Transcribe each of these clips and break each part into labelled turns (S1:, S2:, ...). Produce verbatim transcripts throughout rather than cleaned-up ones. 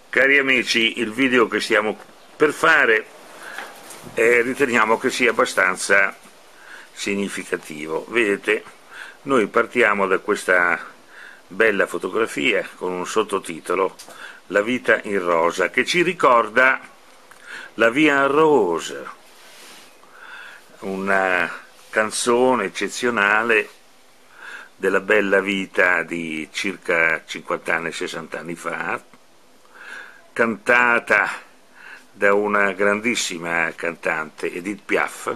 S1: Cari amici, il video che stiamo per fare eh, riteniamo che sia abbastanza significativo. Vedete, noi partiamo da questa bella fotografia con un sottotitolo La vita in rosa, che ci ricorda la Via Rose, una canzone eccezionale della bella vita di circa cinquanta anni, sessanta anni fa, cantata da una grandissima cantante, Edith Piaf,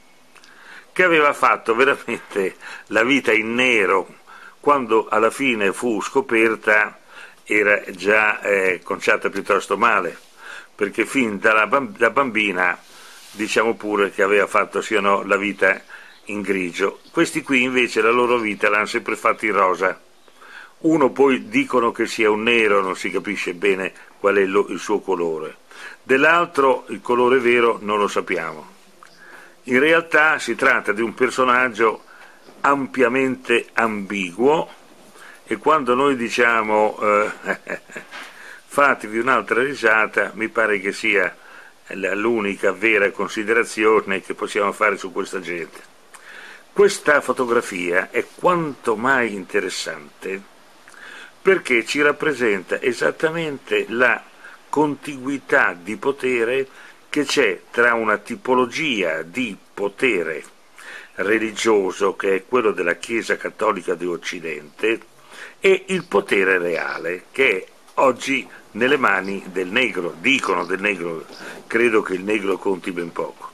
S1: che aveva fatto veramente la vita in nero. Quando alla fine fu scoperta era già eh, conciata piuttosto male, perché fin dalla da bambina diciamo pure che aveva fatto sì o no la vita in grigio. Questi qui invece la loro vita l'hanno sempre fatta in rosa. Uno poi dicono che sia un nero, non si capisce bene qual è il suo colore, dell'altro il colore vero non lo sappiamo. In realtà si tratta di un personaggio ampiamente ambiguo, e quando noi diciamo eh, fatevi un'altra risata, mi pare che sia l'unica vera considerazione che possiamo fare su questa gente. Questa fotografia è quanto mai interessante perché ci rappresenta esattamente la contiguità di potere che c'è tra una tipologia di potere religioso, che è quello della Chiesa Cattolica di Occidente, e il potere reale, che è oggi nelle mani del negro. Dicono del negro, credo che il negro conti ben poco.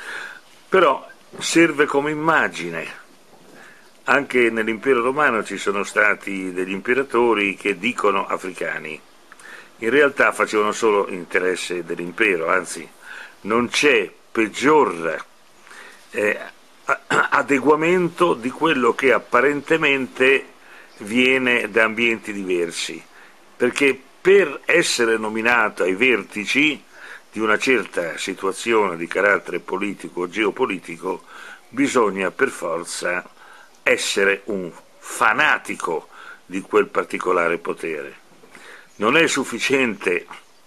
S1: Però serve come immagine. Anche nell'impero romano ci sono stati degli imperatori che dicono africani. In realtà facevano solo interesse dell'impero, anzi non c'è peggior eh, adeguamento di quello che apparentemente viene da ambienti diversi, perché per essere nominato ai vertici di una certa situazione di carattere politico o geopolitico bisogna per forza essere un fanatico di quel particolare potere. Non è sufficiente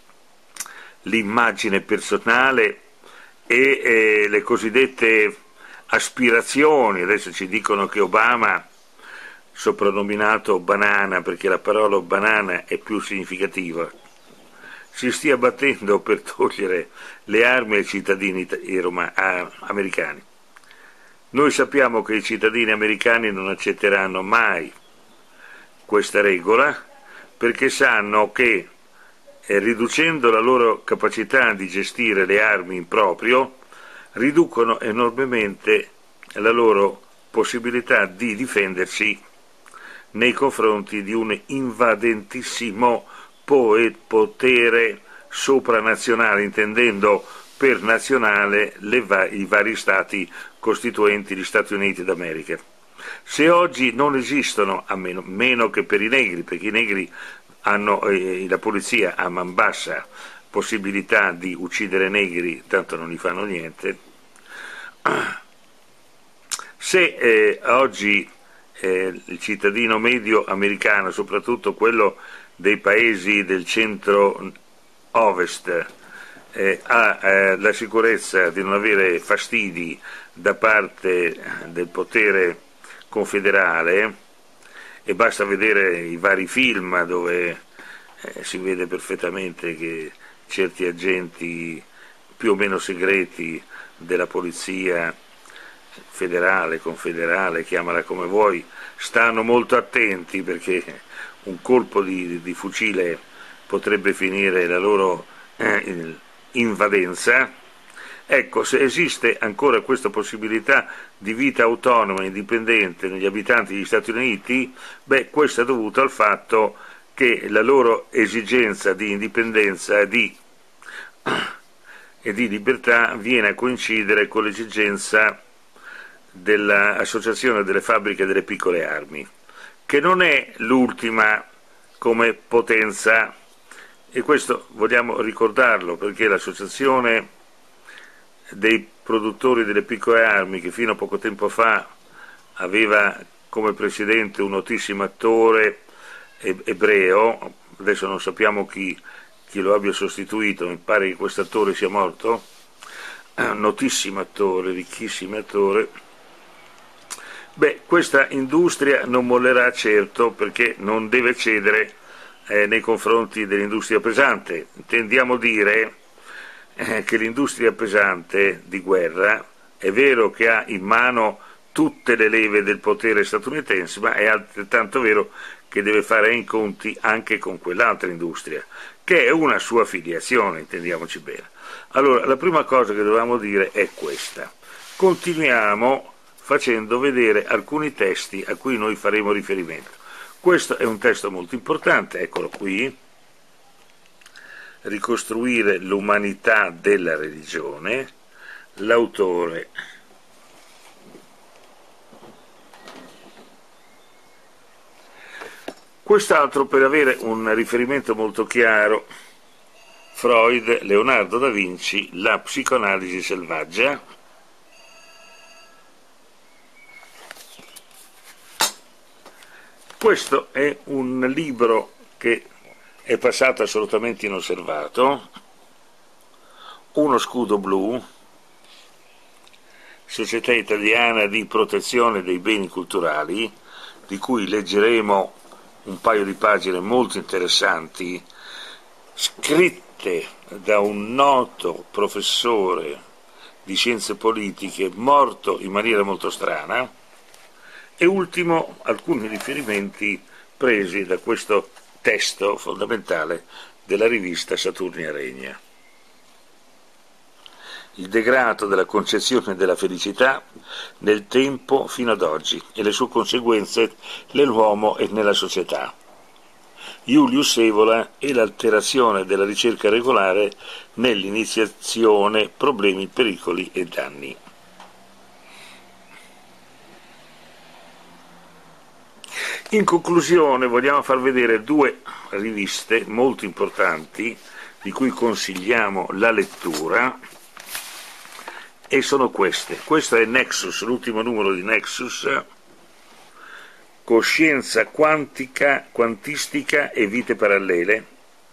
S1: l'immagine personale e eh, le cosiddette aspirazioni. Adesso ci dicono che Obama, soprannominato banana perché la parola banana è più significativa, si stia battendo per togliere le armi ai cittadini americani. Noi sappiamo che i cittadini americani non accetteranno mai questa regola, perché sanno che eh, riducendo la loro capacità di gestire le armi in proprio, riducono enormemente la loro possibilità di difendersi nei confronti di un invadentissimo potere sopranazionale, intendendo per nazionale le va i vari stati costituenti gli Stati Uniti d'America. Se oggi non esistono, a meno, meno che per i negri, perché i negri hanno, eh, la polizia ha man bassa possibilità di uccidere negri, tanto non gli fanno niente, se eh, oggi eh, il cittadino medio americano, soprattutto quello dei paesi del centro-ovest, eh, ha eh, la sicurezza di non avere fastidi da parte del potere confederale, e basta vedere i vari film dove eh, si vede perfettamente che certi agenti più o meno segreti della polizia federale, confederale, chiamala come vuoi, stanno molto attenti, perché un colpo di, di fucile potrebbe finire la loro eh, invadenza. Ecco, se esiste ancora questa possibilità di vita autonoma e indipendente negli abitanti degli Stati Uniti, beh, questo è dovuto al fatto che la loro esigenza di indipendenza e di, e di libertà viene a coincidere con l'esigenza dell'Associazione delle Fabbriche delle Piccole Armi, che non è l'ultima come potenza, e questo vogliamo ricordarlo, perché l'associazione dei produttori delle piccole armi, che fino a poco tempo fa aveva come presidente un notissimo attore ebreo, adesso non sappiamo chi, chi lo abbia sostituito, mi pare che questo attore sia morto, notissimo attore, ricchissimo attore. Beh, questa industria non mollerà certo, perché non deve cedere eh, nei confronti dell'industria pesante. Intendiamo dire eh, che l'industria pesante di guerra è vero che ha in mano tutte le leve del potere statunitense, ma è altrettanto vero che deve fare i conti anche con quell'altra industria, che è una sua filiazione, intendiamoci bene. Allora, la prima cosa che dovevamo dire è questa. Continuiamo facendo vedere alcuni testi a cui noi faremo riferimento. Questo è un testo molto importante, eccolo qui, Ricostruire l'umanità della religione, l'autore quest'altro, per avere un riferimento molto chiaro, Freud, Leonardo da Vinci, La psicoanalisi selvaggia. Questo è un libro che è passato assolutamente inosservato, Uno scudo blu, Società Italiana di Protezione dei Beni Culturali, di cui leggeremo un paio di pagine molto interessanti, scritte da un noto professore di scienze politiche morto in maniera molto strana, e ultimo alcuni riferimenti presi da questo testo fondamentale della rivista Saturnia Regna. Il degrado della concezione della felicità nel tempo fino ad oggi e le sue conseguenze nell'uomo e nella società. Julius Evola e l'alterazione della ricerca regolare nell'iniziazione, problemi, pericoli e danni. In conclusione vogliamo far vedere due riviste molto importanti di cui consigliamo la lettura, e sono queste. Questo è Nexus, l'ultimo numero di Nexus, Coscienza quantica, quantistica e vite parallele,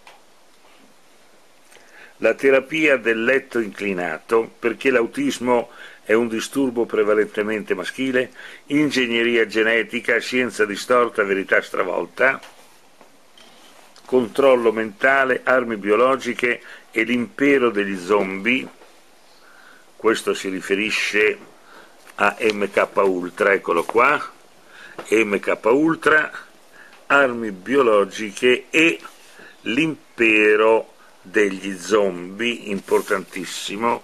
S1: la terapia del letto inclinato, perché l'autismo è un disturbo prevalentemente maschile, ingegneria genetica, scienza distorta, verità stravolta, controllo mentale, armi biologiche e l'impero degli zombie. Questo si riferisce a M K Ultra, eccolo qua, M K Ultra, armi biologiche e l'impero degli zombie, importantissimo.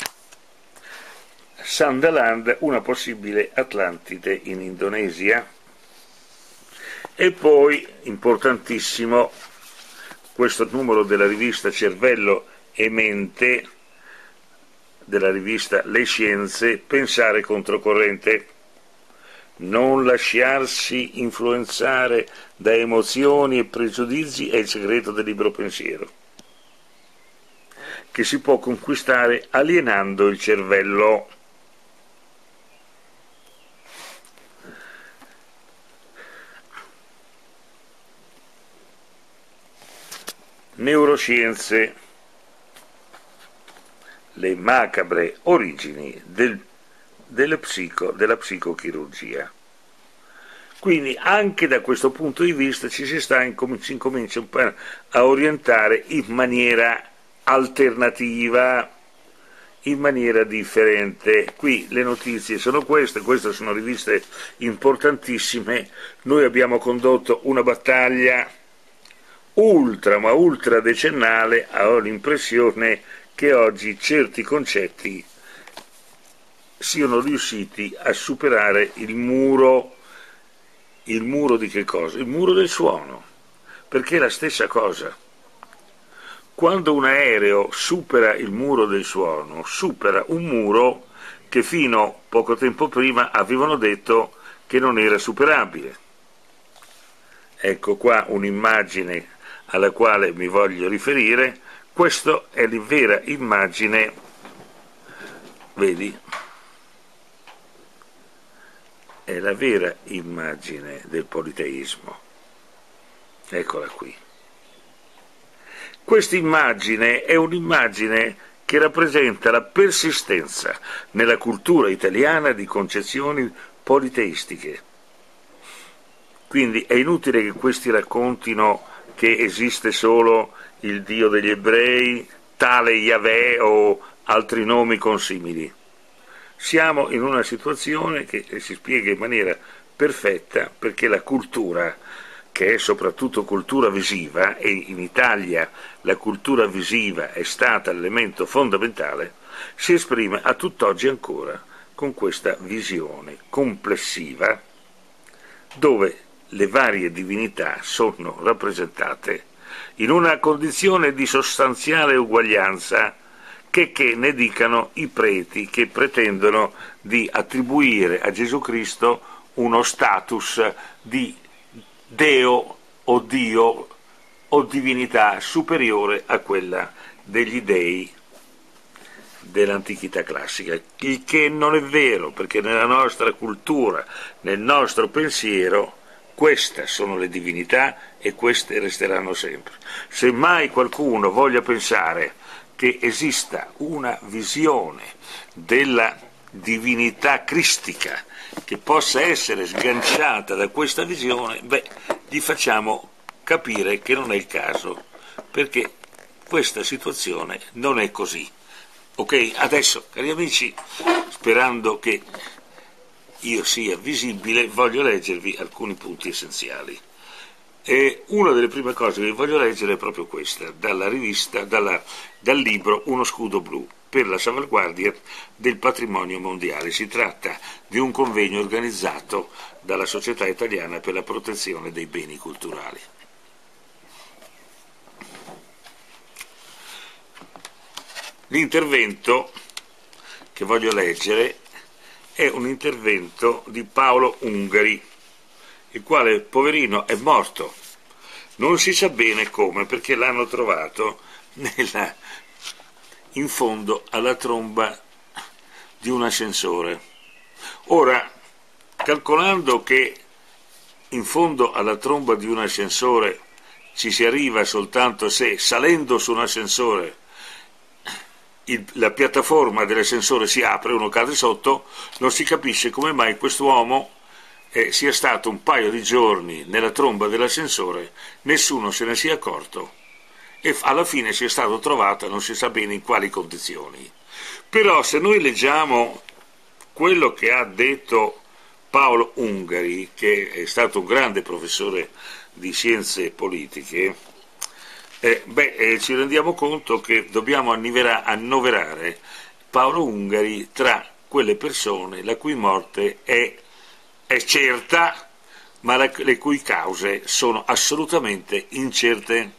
S1: Sunderland, una possibile Atlantide in Indonesia. E poi, importantissimo, questo numero della rivista Cervello e Mente, della rivista Le Scienze, Pensare controcorrente. Non lasciarsi influenzare da emozioni e pregiudizi è il segreto del libero pensiero, che si può conquistare alienando il cervello. Neuroscienze, le macabre origini del, delle psico, della psicochirurgia. Quindi anche da questo punto di vista ci si, sta, si incomincia un po' a orientare in maniera alternativa, in maniera differente. Qui le notizie sono queste, queste sono riviste importantissime. Noi abbiamo condotto una battaglia ultra ma ultra decennale, ho l'impressione che oggi certi concetti siano riusciti a superare il muro, il muro di che cosa? Il muro del suono, perché è la stessa cosa. Quando un aereo supera il muro del suono, supera un muro che fino a poco tempo prima avevano detto che non era superabile. Ecco qua un'immagine alla quale mi voglio riferire. Questa è la vera immagine, vedi? È la vera immagine del politeismo. Eccola qui. Questa immagine è un'immagine che rappresenta la persistenza nella cultura italiana di concezioni politeistiche. Quindi è inutile che questi raccontino che esiste solo il Dio degli ebrei, tale Yahweh o altri nomi consimili. Siamo in una situazione che si spiega in maniera perfetta perché la cultura, che è soprattutto cultura visiva, e in Italia la cultura visiva è stata l'elemento fondamentale, si esprime a tutt'oggi ancora con questa visione complessiva dove le varie divinità sono rappresentate in una condizione di sostanziale uguaglianza, che, che ne dicano i preti che pretendono di attribuire a Gesù Cristo uno status di Deo o Dio o divinità superiore a quella degli dei dell'antichità classica, il che non è vero, perché nella nostra cultura, nel nostro pensiero, queste sono le divinità e queste resteranno sempre. Se mai qualcuno voglia pensare che esista una visione della divinità cristica che possa essere sganciata da questa visione, beh, gli facciamo capire che non è il caso, perché questa situazione non è così. Ok, adesso, cari amici, sperando che io sia visibile, voglio leggervi alcuni punti essenziali. E una delle prime cose che vi voglio leggere è proprio questa, dalla rivista, dalla, dal libro Uno scudo blu per la salvaguardia del patrimonio mondiale. Si tratta di un convegno organizzato dalla Società Italiana per la protezione dei beni culturali. L'intervento che voglio leggere è un intervento di Paolo Ungari, il quale, poverino, è morto. Non si sa bene come, perché l'hanno trovato nella, in fondo alla tromba di un ascensore. Ora, calcolando che in fondo alla tromba di un ascensore ci si arriva soltanto se, salendo su un ascensore, il, la piattaforma dell'ascensore si apre, uno cade sotto, non si capisce come mai quest'uomo eh, sia stato un paio di giorni nella tromba dell'ascensore, nessuno se ne sia accorto e alla fine sia stato trovato non si sa bene in quali condizioni. Però se noi leggiamo quello che ha detto Paolo Ungari, che è stato un grande professore di scienze politiche, Eh, beh, eh, ci rendiamo conto che dobbiamo annoverare Paolo Ungari tra quelle persone la cui morte è, è certa, ma la, le cui cause sono assolutamente incerte.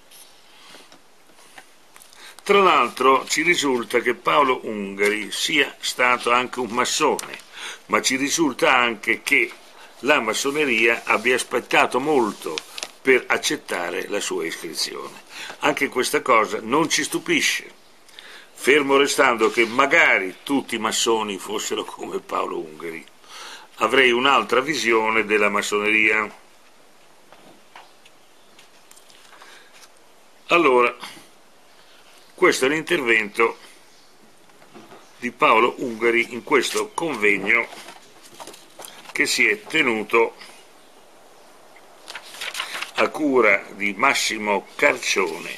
S1: Tra l'altro ci risulta che Paolo Ungari sia stato anche un massone, ma ci risulta anche che la massoneria abbia aspettato molto per accettare la sua iscrizione. Anche questa cosa non ci stupisce, fermo restando che magari tutti i massoni fossero come Paolo Ungari. Avrei un'altra visione della massoneria. Allora, questo è l'intervento di Paolo Ungari in questo convegno che si è tenuto a cura di Massimo Carcione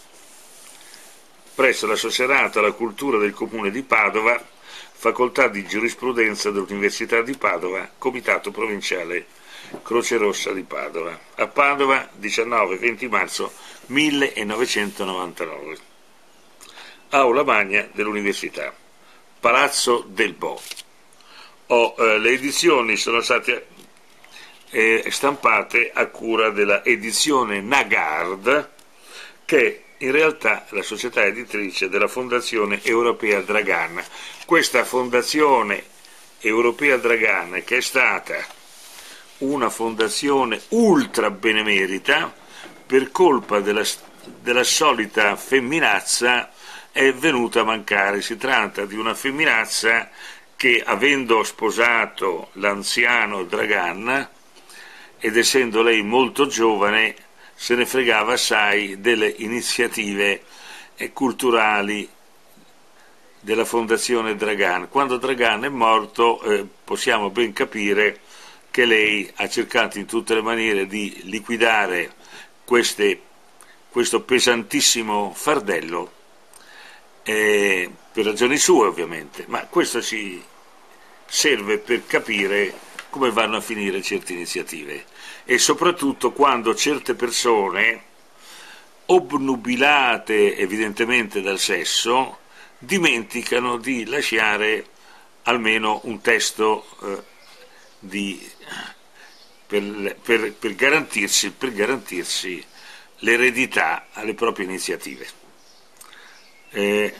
S1: presso l'Assessorato alla Cultura del Comune di Padova, Facoltà di Giurisprudenza dell'Università di Padova, Comitato Provinciale Croce Rossa di Padova, a Padova, diciannove venti marzo millenovecentonovantanove. Aula Magna dell'Università, Palazzo del Bo. Oh, eh, le edizioni sono state eh, stampate a cura della edizione Nagard, che in realtà è la società editrice della Fondazione Europea Dragan. Questa Fondazione Europea Dragan, che è stata una fondazione ultra benemerita, per colpa della, della solita femminazza è venuta a mancare. Si tratta di una femminazza che, avendo sposato l'anziano Dragan ed essendo lei molto giovane, se ne fregava assai delle iniziative eh, culturali della Fondazione Dragan. Quando Dragan è morto eh, possiamo ben capire che lei ha cercato in tutte le maniere di liquidare queste, questo pesantissimo fardello, eh, per ragioni sue ovviamente, ma questo ci serve per capire come vanno a finire certe iniziative e soprattutto quando certe persone, obnubilate evidentemente dal sesso, dimenticano di lasciare almeno un testo eh, di, per, per, per, garantirsi, per garantirsi l'eredità alle proprie iniziative. Eh,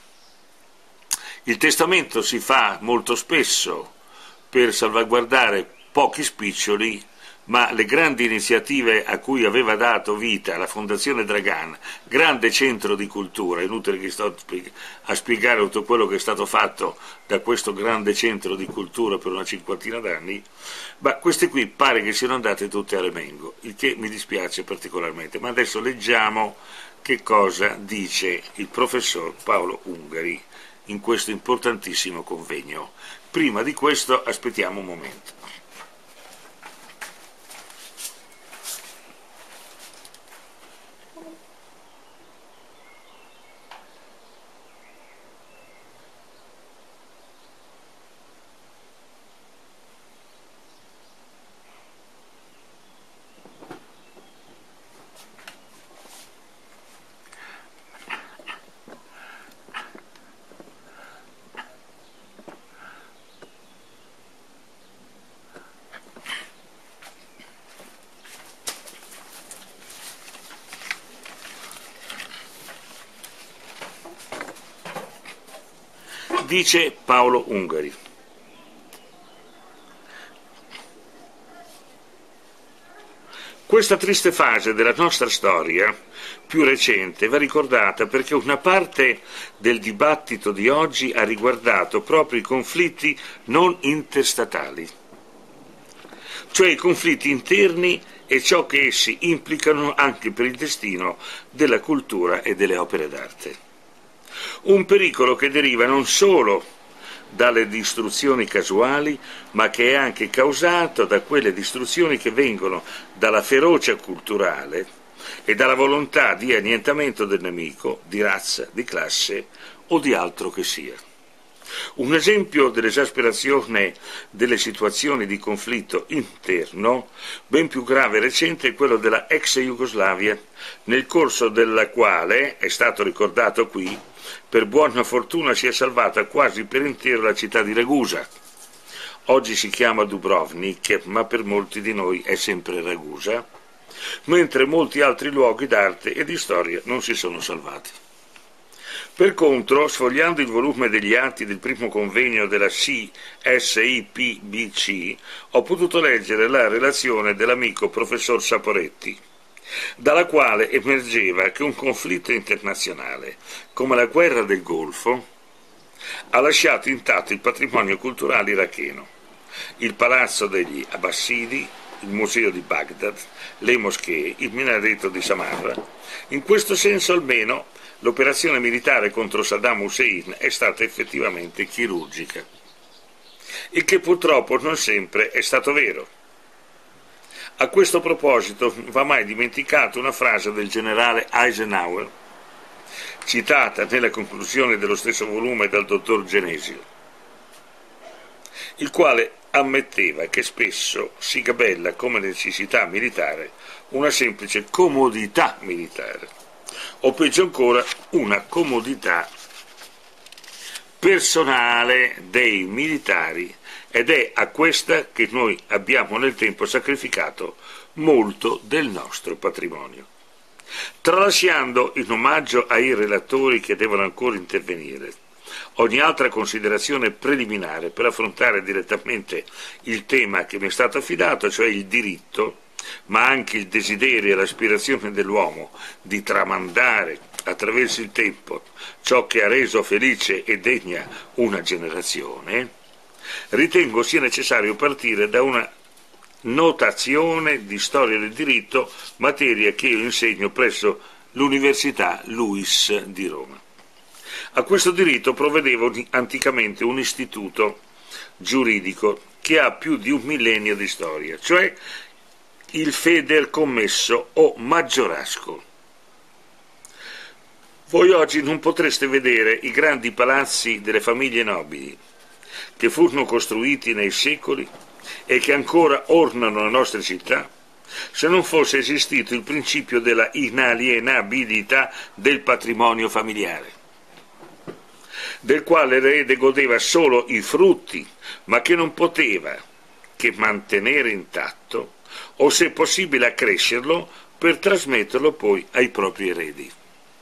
S1: il testamento si fa molto spesso per salvaguardare pochi spiccioli, ma le grandi iniziative a cui aveva dato vita la Fondazione Dragan, grande centro di cultura, inutile che sto a spiegare tutto quello che è stato fatto da questo grande centro di cultura per una cinquantina d'anni, ma queste qui pare che siano andate tutte a remengo, il che mi dispiace particolarmente. Ma adesso leggiamo che cosa dice il professor Paolo Ungari in questo importantissimo convegno. Prima di questo aspettiamo un momento. Dice Paolo Ungari: questa triste fase della nostra storia più recente va ricordata perché una parte del dibattito di oggi ha riguardato proprio i conflitti non interstatali, cioè i conflitti interni e ciò che essi implicano anche per il destino della cultura e delle opere d'arte. Un pericolo che deriva non solo dalle distruzioni casuali, ma che è anche causato da quelle distruzioni che vengono dalla ferocia culturale e dalla volontà di annientamento del nemico, di razza, di classe o di altro che sia. Un esempio dell'esasperazione delle situazioni di conflitto interno, ben più grave e recente, è quello della ex Jugoslavia, nel corso della quale, è stato ricordato qui, per buona fortuna si è salvata quasi per intero la città di Ragusa. Oggi si chiama Dubrovnik, ma per molti di noi è sempre Ragusa, mentre molti altri luoghi d'arte e di storia non si sono salvati. Per contro, sfogliando il volume degli atti del primo convegno della C S I P B C, ho potuto leggere la relazione dell'amico professor Saporetti, dalla quale emergeva che un conflitto internazionale, come la guerra del Golfo, ha lasciato intatto il patrimonio culturale iracheno, il palazzo degli Abbasidi, il museo di Baghdad, le moschee, il minareto di Samarra. In questo senso almeno l'operazione militare contro Saddam Hussein è stata effettivamente chirurgica, il che purtroppo non sempre è stato vero. A questo proposito va mai dimenticata una frase del generale Eisenhower, citata nella conclusione dello stesso volume dal dottor Genesio, il quale ammetteva che spesso si gabella come necessità militare una semplice comodità militare, o peggio ancora una comodità personale dei militari, ed è a questa che noi abbiamo nel tempo sacrificato molto del nostro patrimonio. Tralasciando in omaggio ai relatori che devono ancora intervenire ogni altra considerazione preliminare per affrontare direttamente il tema che mi è stato affidato, cioè il diritto, ma anche il desiderio e l'aspirazione dell'uomo di tramandare attraverso il tempo ciò che ha reso felice e degna una generazione, ritengo sia necessario partire da una notazione di storia del diritto, materia che io insegno presso l'Università Luis di Roma. A questo diritto provvedeva anticamente un istituto giuridico che ha più di un millennio di storia, cioè il feder commesso o maggiorasco. Voi oggi non potreste vedere i grandi palazzi delle famiglie nobili che furono costruiti nei secoli e che ancora ornano le nostre città se non fosse esistito il principio della inalienabilità del patrimonio familiare, del quale l'erede godeva solo i frutti, ma che non poteva che mantenere intatto o, se possibile, accrescerlo per trasmetterlo poi ai propri eredi.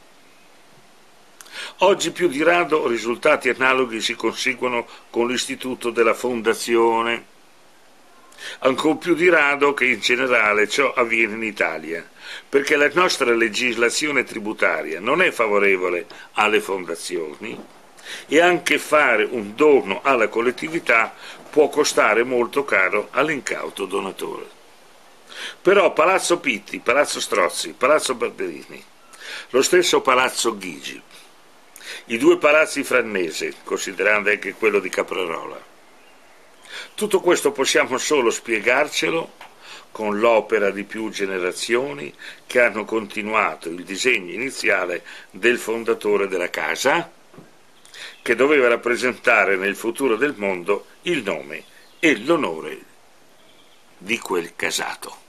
S1: Oggi più di rado risultati analoghi si conseguono con l'istituto della fondazione, ancor più di rado che in generale ciò avviene in Italia, perché la nostra legislazione tributaria non è favorevole alle fondazioni e anche fare un dono alla collettività può costare molto caro all'incauto donatore. Però Palazzo Pitti, Palazzo Strozzi, Palazzo Barberini, lo stesso Palazzo Chigi, i due palazzi Farnese, considerando anche quello di Caprarola, tutto questo possiamo solo spiegarcelo con l'opera di più generazioni che hanno continuato il disegno iniziale del fondatore della casa, che doveva rappresentare nel futuro del mondo il nome e l'onore di quel casato.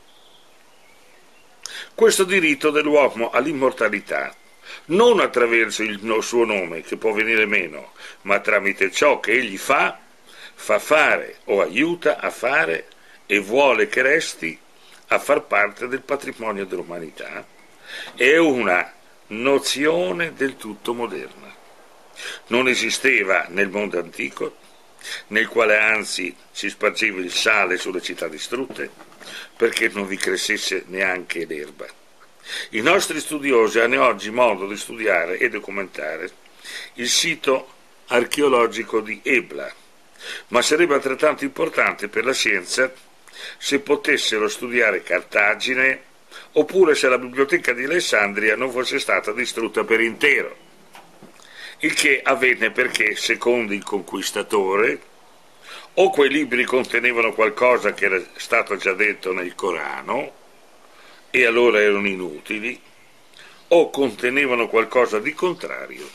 S1: Questo diritto dell'uomo all'immortalità, non attraverso il suo nome, che può venire meno, ma tramite ciò che egli fa, fa fare o aiuta a fare e vuole che resti a far parte del patrimonio dell'umanità, è una nozione del tutto moderna. Non esisteva nel mondo antico, nel quale anzi si spargeva il sale sulle città distrutte, perché non vi crescesse neanche l'erba. I nostri studiosi hanno oggi modo di studiare e documentare il sito archeologico di Ebla, ma sarebbe altrettanto importante per la scienza se potessero studiare Cartagine, oppure se la biblioteca di Alessandria non fosse stata distrutta per intero, il che avvenne perché, secondo il conquistatore, o quei libri contenevano qualcosa che era stato già detto nel Corano e allora erano inutili, o contenevano qualcosa di contrario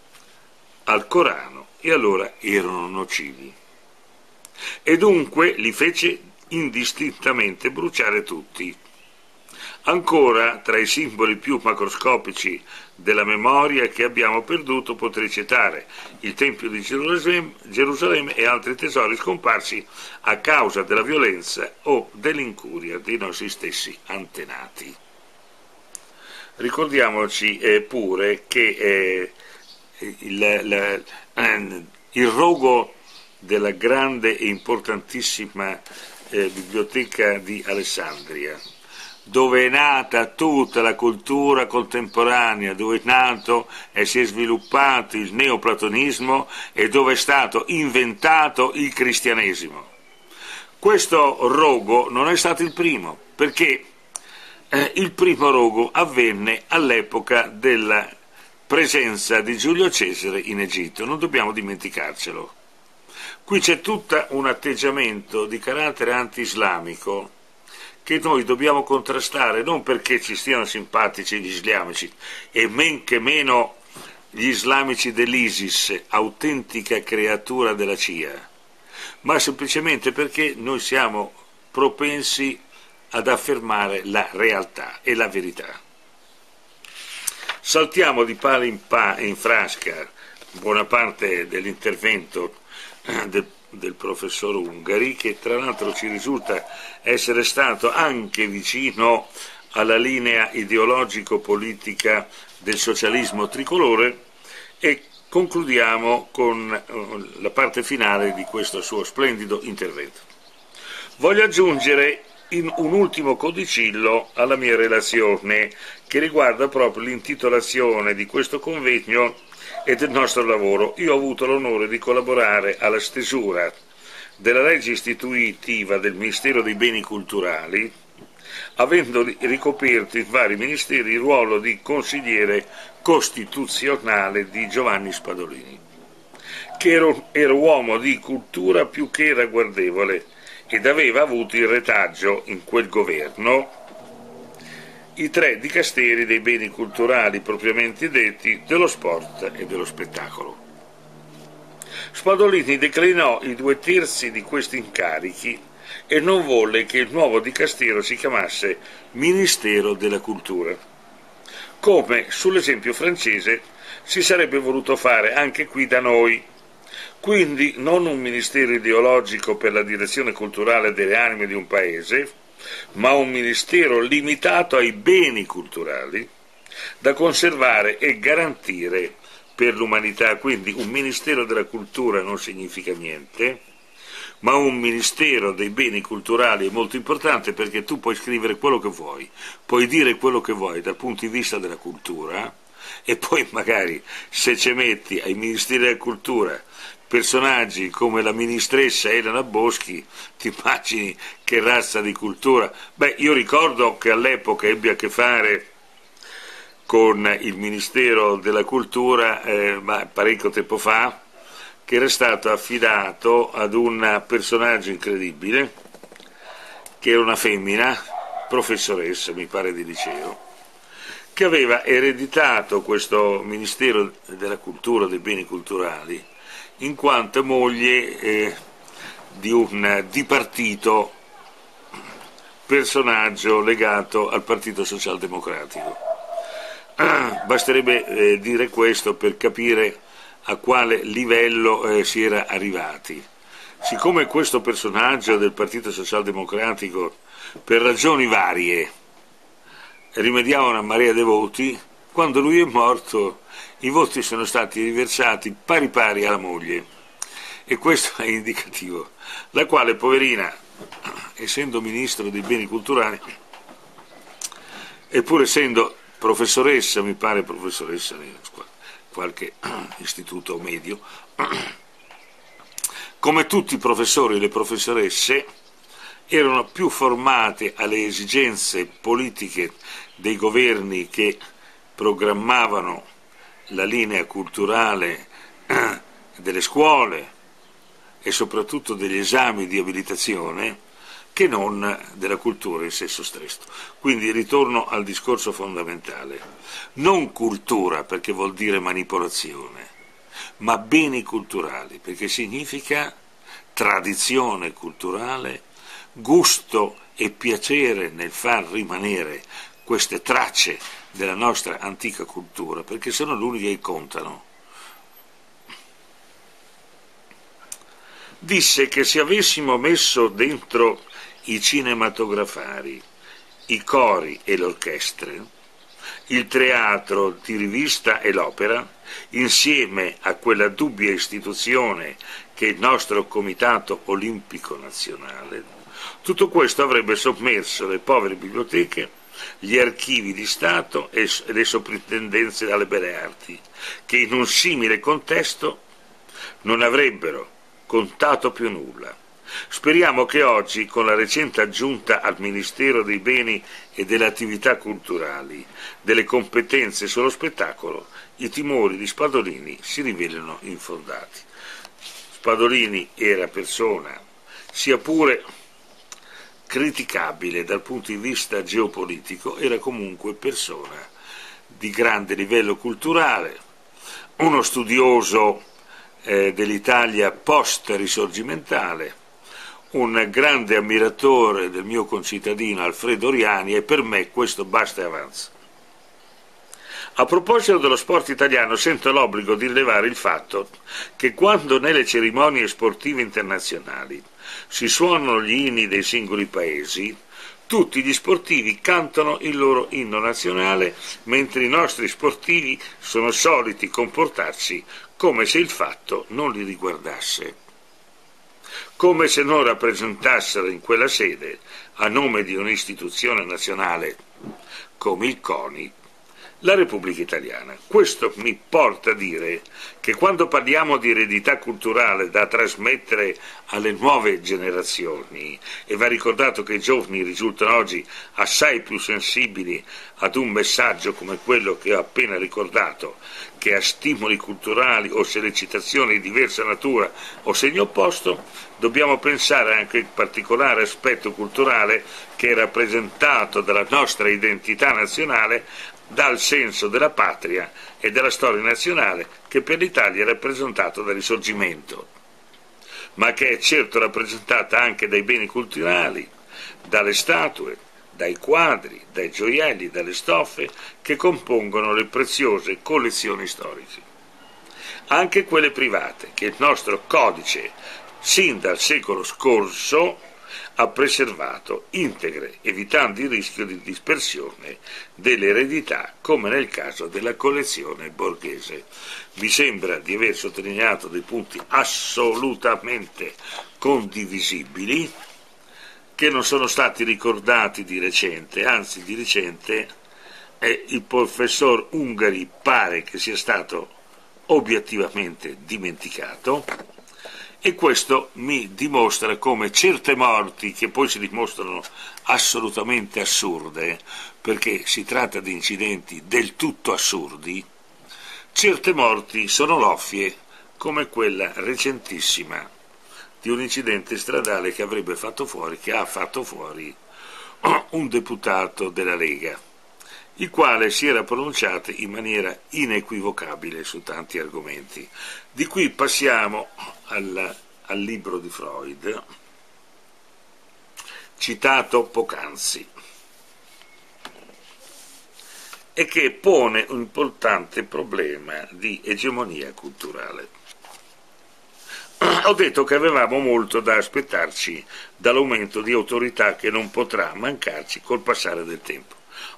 S1: al Corano e allora erano nocivi. E dunque li fece indistintamente bruciare tutti. Ancora, tra i simboli più macroscopici della memoria che abbiamo perduto, potrei citare il Tempio di Gerusalemme e altri tesori scomparsi a causa della violenza o dell'incuria dei nostri stessi antenati. Ricordiamoci eh, pure che eh, il, la, eh, il rogo della grande e importantissima eh, biblioteca di Alessandria, dove è nata tutta la cultura contemporanea, dove è nato e si è sviluppato il neoplatonismo e dove è stato inventato il cristianesimo. Questo rogo non è stato il primo, perché eh, il primo rogo avvenne all'epoca della presenza di Giulio Cesare in Egitto, non dobbiamo dimenticarcelo. Qui c'è tutto un atteggiamento di carattere anti-islamico che noi dobbiamo contrastare, non perché ci stiano simpatici gli islamici, e men che meno gli islamici dell'ISIS, autentica creatura della C I A, ma semplicemente perché noi siamo propensi ad affermare la realtà e la verità. Saltiamo di palo in, pa, in frasca buona parte dell'intervento del, del professor Ungari, che tra l'altro ci risulta essere stato anche vicino alla linea ideologico-politica del socialismo tricolore, e concludiamo con la parte finale di questo suo splendido intervento. Voglio aggiungere in un ultimo codicillo alla mia relazione che riguarda proprio l'intitolazione di questo convegno e del nostro lavoro. Io ho avuto l'onore di collaborare alla stesura della legge istitutiva del Ministero dei Beni Culturali, avendo ricoperto in vari ministeri il ruolo di consigliere costituzionale di Giovanni Spadolini, che era, era uomo di cultura più che ragguardevole ed aveva avuto il retaggio in quel governo i tre dicasteri dei beni culturali propriamente detti, dello sport e dello spettacolo. Spadolini declinò i due terzi di questi incarichi e non volle che il nuovo dicastero si chiamasse Ministero della Cultura, come sull'esempio francese si sarebbe voluto fare anche qui da noi. Quindi non un ministero ideologico per la direzione culturale delle anime di un paese, ma un ministero limitato ai beni culturali da conservare e garantire per l'umanità. Quindi un ministero della cultura non significa niente, ma un ministero dei beni culturali è molto importante, perché tu puoi scrivere quello che vuoi, puoi dire quello che vuoi dal punto di vista della cultura, e poi magari se ci metti ai ministeri della cultura personaggi come la ministressa Elena Boschi, ti immagini che razza di cultura. Beh, io ricordo che all'epoca ebbi a che fare con il Ministero della Cultura, eh, ma parecchio tempo fa, che era stato affidato ad un personaggio incredibile, che era una femmina, professoressa, mi pare di liceo, che aveva ereditato questo Ministero della Cultura, dei beni culturali, in quanto moglie eh, di un dipartito personaggio legato al Partito Socialdemocratico. Ah, basterebbe eh, dire questo per capire a quale livello eh, si era arrivati. Siccome questo personaggio del Partito Socialdemocratico, per ragioni varie, rimediava una marea di voti, quando lui è morto i voti sono stati riversati pari pari alla moglie, e questo è indicativo, la quale poverina, essendo ministro dei beni culturali e pur essendo professoressa, mi pare professoressa di qualche istituto medio, come tutti i professori e le professoresse, erano più formate alle esigenze politiche dei governi che programmavano la linea culturale delle scuole e soprattutto degli esami di abilitazione, che non della cultura in senso stretto. Quindi ritorno al discorso fondamentale: non cultura perché vuol dire manipolazione, ma beni culturali perché significa tradizione culturale, gusto e piacere nel far rimanere queste tracce della nostra antica cultura, perché sono le uniche che contano. Disse che se avessimo messo dentro i cinematografari, i cori e le orchestre, il teatro di rivista e l'opera, insieme a quella dubbia istituzione che è il nostro Comitato Olimpico Nazionale, tutto questo avrebbe sommerso le povere biblioteche, gli archivi di Stato e le soprintendenze alle belle arti, che in un simile contesto non avrebbero contato più nulla. Speriamo che oggi, con la recente aggiunta al Ministero dei Beni e delle Attività Culturali delle competenze sullo spettacolo, i timori di Spadolini si rivelino infondati. Spadolini era persona, sia pure criticabile dal punto di vista geopolitico, era comunque persona di grande livello culturale, uno studioso eh, dell'Italia post-risorgimentale, un grande ammiratore del mio concittadino Alfredo Oriani, e per me questo basta e avanza. A proposito dello sport italiano, sento l'obbligo di rilevare il fatto che quando nelle cerimonie sportive internazionali si suonano gli inni dei singoli paesi, tutti gli sportivi cantano il loro inno nazionale, mentre i nostri sportivi sono soliti comportarsi come se il fatto non li riguardasse, come se non rappresentassero in quella sede, a nome di un'istituzione nazionale come il CONI, la Repubblica Italiana. Questo mi porta a dire che quando parliamo di eredità culturale da trasmettere alle nuove generazioni, e va ricordato che i giovani risultano oggi assai più sensibili ad un messaggio come quello che ho appena ricordato, che a stimoli culturali o sollecitazioni di diversa natura o segno opposto, dobbiamo pensare anche al particolare aspetto culturale che è rappresentato dalla nostra identità nazionale, dal senso della patria e della storia nazionale che per l'Italia è rappresentato dal Risorgimento, ma che è certo rappresentata anche dai beni culturali, dalle statue, dai quadri, dai gioielli, dalle stoffe che compongono le preziose collezioni storiche. Anche quelle private, che il nostro codice, sin dal secolo scorso, ha preservato integre, evitando il rischio di dispersione delle eredità, come nel caso della collezione borghese. Mi sembra di aver sottolineato dei punti assolutamente condivisibili, che non sono stati ricordati di recente, anzi di recente eh, il professor Ungari pare che sia stato obiettivamente dimenticato, e questo mi dimostra come certe morti, che poi si dimostrano assolutamente assurde, perché si tratta di incidenti del tutto assurdi, certe morti sono loffie, come quella recentissima di un incidente stradale che avrebbe fatto fuori, che ha fatto fuori un deputato della Lega, il quale si era pronunciato in maniera inequivocabile su tanti argomenti. Di qui passiamo al, al libro di Freud, citato poc'anzi, e che pone un importante problema di egemonia culturale. Ho detto che avevamo molto da aspettarci dall'aumento di autorità che non potrà mancarci col passare del tempo.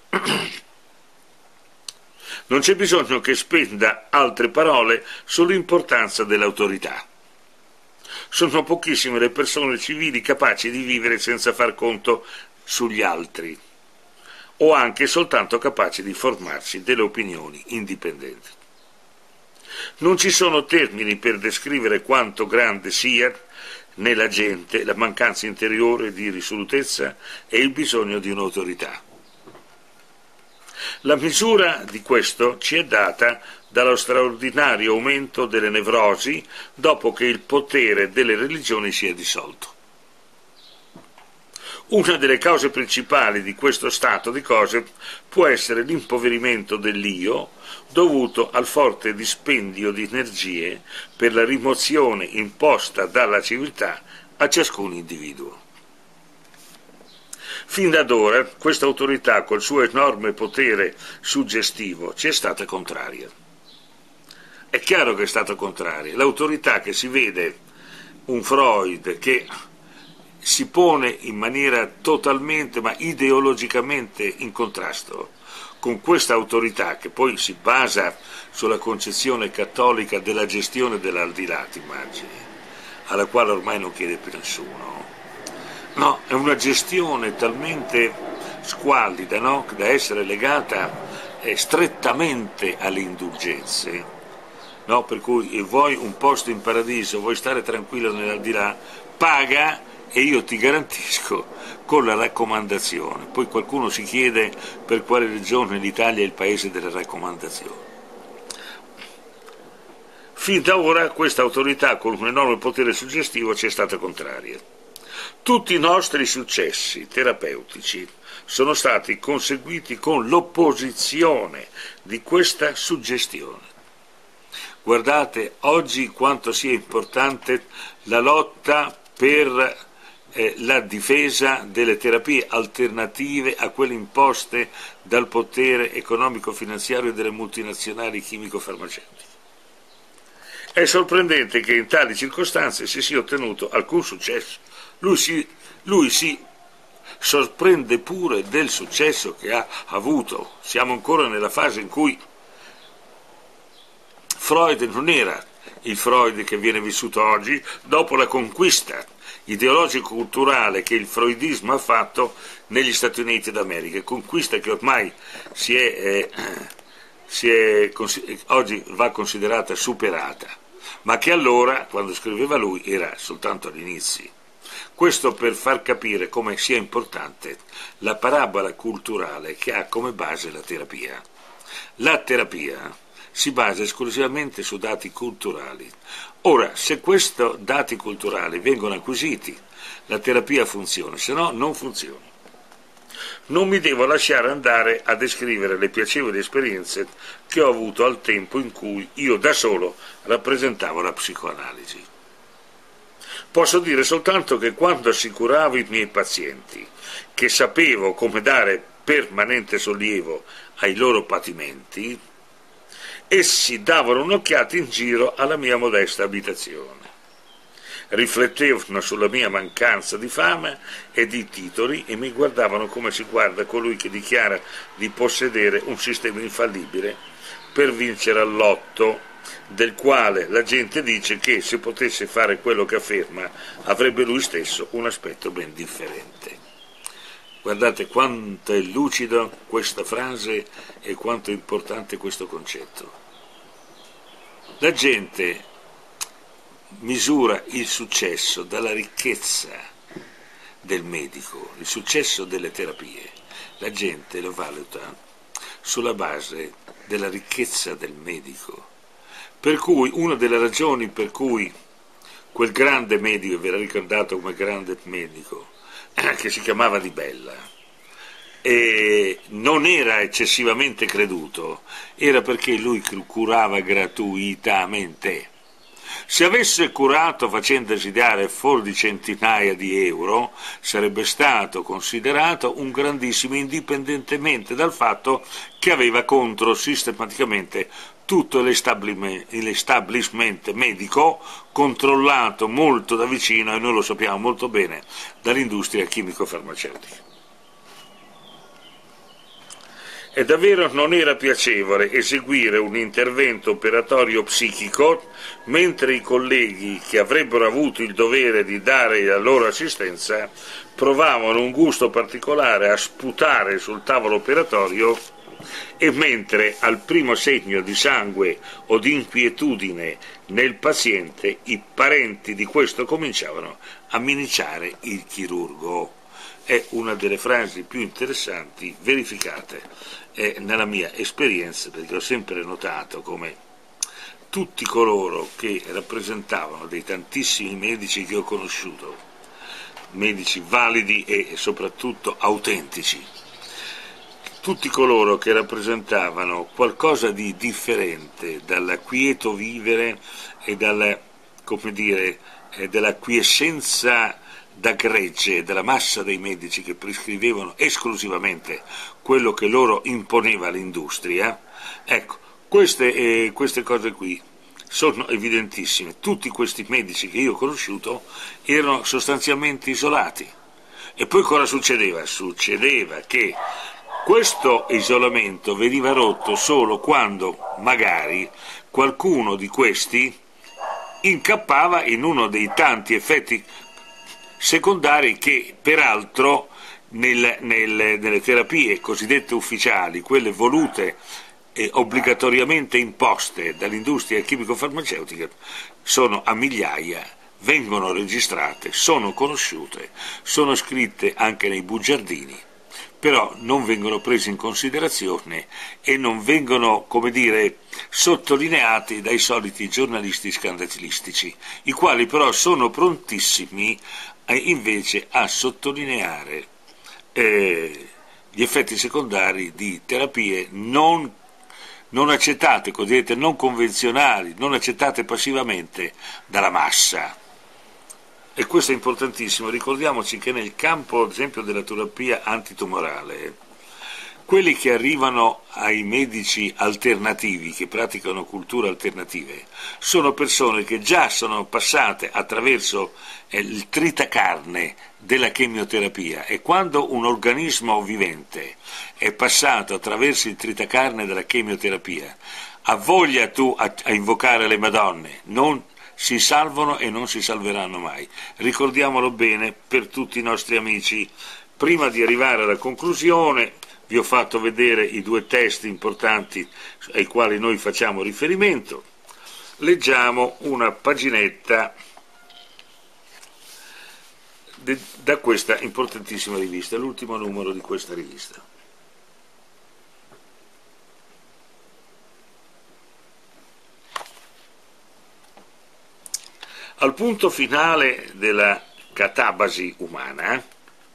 S1: Non c'è bisogno che spenda altre parole sull'importanza dell'autorità. Sono pochissime le persone civili capaci di vivere senza far conto sugli altri, o anche soltanto capaci di formarsi delle opinioni indipendenti. Non ci sono termini per descrivere quanto grande sia nella gente la mancanza interiore di risolutezza e il bisogno di un'autorità. La misura di questo ci è data dallo straordinario aumento delle nevrosi dopo che il potere delle religioni si è dissolto. Una delle cause principali di questo stato di cose può essere l'impoverimento dell'io dovuto al forte dispendio di energie per la rimozione imposta dalla civiltà a ciascun individuo. Fin da ora questa autorità col suo enorme potere suggestivo ci è stata contraria. È chiaro che è stata contraria. L'autorità che si vede, un Freud che si pone in maniera totalmente, ma ideologicamente in contrasto con questa autorità che poi si basa sulla concezione cattolica della gestione dell'aldilà, ti immagini, alla quale ormai non chiede più nessuno. No, è una gestione talmente squallida, no? Da essere legata eh, strettamente alle indulgenze, no? Per cui vuoi un posto in paradiso, vuoi stare tranquillo nell'aldilà, paga e io ti garantisco con la raccomandazione. Poi qualcuno si chiede per quale ragione l'Italia è il paese delle raccomandazioni. Fin da ora questa autorità con un enorme potere suggestivo ci è stata contraria. Tutti i nostri successi terapeutici sono stati conseguiti con l'opposizione di questa suggestione. Guardate oggi quanto sia importante la lotta per eh, la difesa delle terapie alternative a quelle imposte dal potere economico-finanziario delle multinazionali chimico-farmaceutiche. È sorprendente che in tali circostanze si sia ottenuto alcun successo. Lui si, lui si sorprende pure del successo che ha avuto. Siamo ancora nella fase in cui Freud non era il Freud che viene vissuto oggi dopo la conquista ideologico-culturale che il freudismo ha fatto negli Stati Uniti d'America, conquista che ormai si è eh, si è, oggi va considerata superata, ma che allora, quando scriveva lui, era soltanto agli inizi. Questo per far capire come sia importante la parabola culturale che ha come base la terapia. La terapia si basa esclusivamente su dati culturali. Ora, se questi dati culturali vengono acquisiti, la terapia funziona, se no non funziona. Non mi devo lasciare andare a descrivere le piacevoli esperienze che ho avuto al tempo in cui io da solo rappresentavo la psicoanalisi. Posso dire soltanto che quando assicuravo i miei pazienti che sapevo come dare permanente sollievo ai loro patimenti, essi davano un'occhiata in giro alla mia modesta abitazione. Riflettevano sulla mia mancanza di fama e di titoli e mi guardavano come si guarda colui che dichiara di possedere un sistema infallibile per vincere al lotto, del quale la gente dice che se potesse fare quello che afferma avrebbe lui stesso un aspetto ben differente. Guardate quanto è lucido questa frase e quanto è importante questo concetto. La gente misura il successo dalla ricchezza del medico, il successo delle terapie. La gente lo valuta sulla base della ricchezza del medico. Per cui una delle ragioni per cui quel grande medico, verrà ricordato come grande medico, che si chiamava Di Bella, e non era eccessivamente creduto, era perché lui curava gratuitamente. Se avesse curato facendosi dare fuori di centinaia di euro, sarebbe stato considerato un grandissimo indipendentemente dal fatto che aveva contro sistematicamente tutto l'establishment medico controllato molto da vicino, e noi lo sappiamo molto bene, dall'industria chimico-farmaceutica. E davvero non era piacevole eseguire un intervento operatorio psichico mentre i colleghi che avrebbero avuto il dovere di dare la loro assistenza provavano un gusto particolare a sputare sul tavolo operatorio, e mentre al primo segno di sangue o di inquietudine nel paziente i parenti di questo cominciavano a minacciare il chirurgo. È una delle frasi più interessanti verificate eh, nella mia esperienza, perché ho sempre notato come tutti coloro che rappresentavano dei tantissimi medici che ho conosciuto, medici validi e soprattutto autentici, tutti coloro che rappresentavano qualcosa di differente dal quieto vivere e dalla, come dire, eh, della quiescenza da gregge della massa dei medici che prescrivevano esclusivamente quello che loro imponeva l'industria, ecco, queste, eh, queste cose qui sono evidentissime. Tutti questi medici che io ho conosciuto erano sostanzialmente isolati. E poi cosa succedeva? Succedeva che questo isolamento veniva rotto solo quando magari qualcuno di questi incappava in uno dei tanti effetti secondari che peraltro nel, nel, nelle terapie cosiddette ufficiali, quelle volute e obbligatoriamente imposte dall'industria chimico-farmaceutica, sono a migliaia, vengono registrate, sono conosciute, sono scritte anche nei bugiardini, però non vengono presi in considerazione e non vengono, come dire, sottolineati dai soliti giornalisti scandalistici, i quali però sono prontissimi a, invece a sottolineare eh, gli effetti secondari di terapie non, non accettate, cosiddette non convenzionali, non accettate passivamente dalla massa. E questo è importantissimo. Ricordiamoci che nel campo, ad esempio, della terapia antitumorale, quelli che arrivano ai medici alternativi, che praticano culture alternative, sono persone che già sono passate attraverso eh, il tritacarne della chemioterapia, e quando un organismo vivente è passato attraverso il tritacarne della chemioterapia, ha voglia tu a, a invocare le Madonne, non si salvano e non si salveranno mai. Ricordiamolo bene per tutti i nostri amici. Prima di arrivare alla conclusione vi ho fatto vedere i due testi importanti ai quali noi facciamo riferimento. Leggiamo una paginetta de, da questa importantissima rivista, l'ultimo numero di questa rivista. Al punto finale della catabasi umana,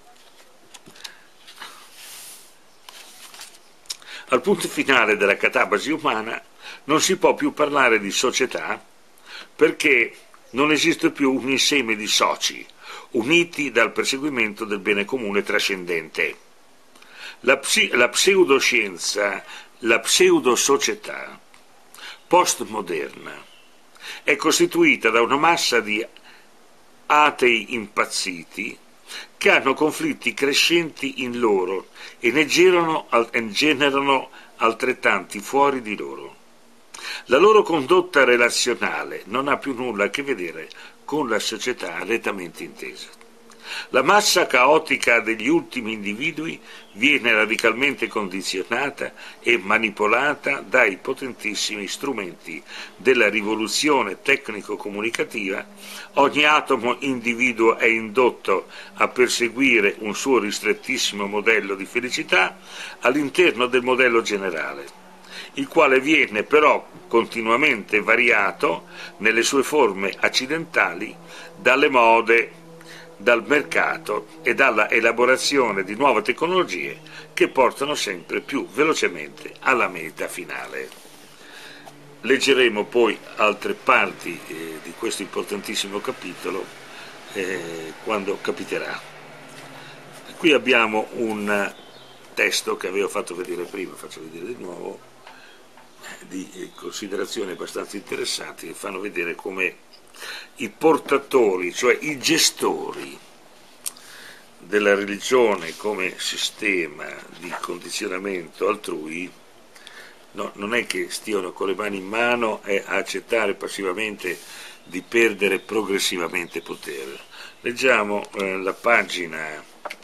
S1: al punto finale della catabasi umana non si può più parlare di società perché non esiste più un insieme di soci uniti dal perseguimento del bene comune trascendente. La, psi- la pseudoscienza, la pseudosocietà postmoderna è costituita da una massa di atei impazziti che hanno conflitti crescenti in loro e ne generano, e generano altrettanti fuori di loro. La loro condotta relazionale non ha più nulla a che vedere con la società rettamente intesa. La massa caotica degli ultimi individui viene radicalmente condizionata e manipolata dai potentissimi strumenti della rivoluzione tecnico-comunicativa. Ogni atomo individuo è indotto a perseguire un suo ristrettissimo modello di felicità all'interno del modello generale, il quale viene però continuamente variato nelle sue forme accidentali dalle mode, dal mercato e dalla elaborazione di nuove tecnologie che portano sempre più velocemente alla meta finale. Leggeremo poi altre parti eh, di questo importantissimo capitolo eh, quando capiterà. Qui abbiamo un testo che avevo fatto vedere prima, faccio vedere di nuovo, di considerazioni abbastanza interessanti che fanno vedere come i portatori, cioè i gestori della religione come sistema di condizionamento altrui, no, non è che stiano con le mani in mano e a accettare passivamente di perdere progressivamente potere. Leggiamo eh, la pagina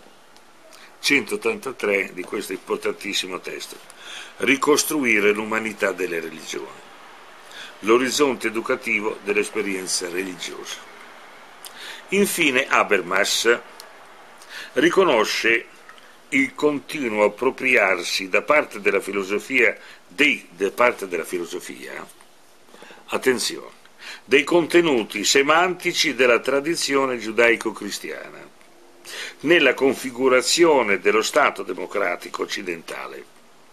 S1: centottantatré di questo importantissimo testo. Ricostruire l'umanità delle religioni. L'orizzonte educativo dell'esperienza religiosa. Infine Habermas riconosce il continuo appropriarsi da parte della filosofia, dei, da parte della filosofia, attenzione, dei contenuti semantici della tradizione giudaico-cristiana nella configurazione dello Stato democratico occidentale.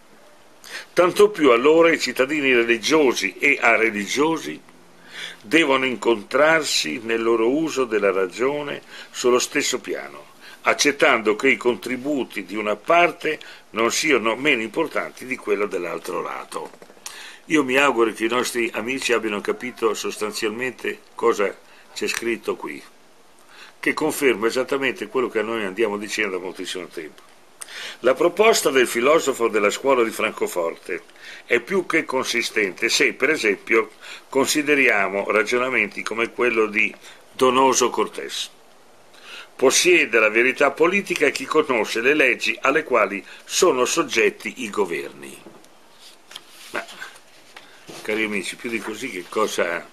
S1: Tanto più allora i cittadini religiosi e areligiosi devono incontrarsi nel loro uso della ragione sullo stesso piano, accettando che i contributi di una parte non siano meno importanti di quello dell'altro lato. Io mi auguro che i nostri amici abbiano capito sostanzialmente cosa c'è scritto qui, che conferma esattamente quello che noi andiamo dicendo da moltissimo tempo. La proposta del filosofo della scuola di Francoforte è più che consistente se, per esempio, consideriamo ragionamenti come quello di Donoso Cortés. Possiede la verità politica chi conosce le leggi alle quali sono soggetti i governi. Ma, cari amici, più di così che cosa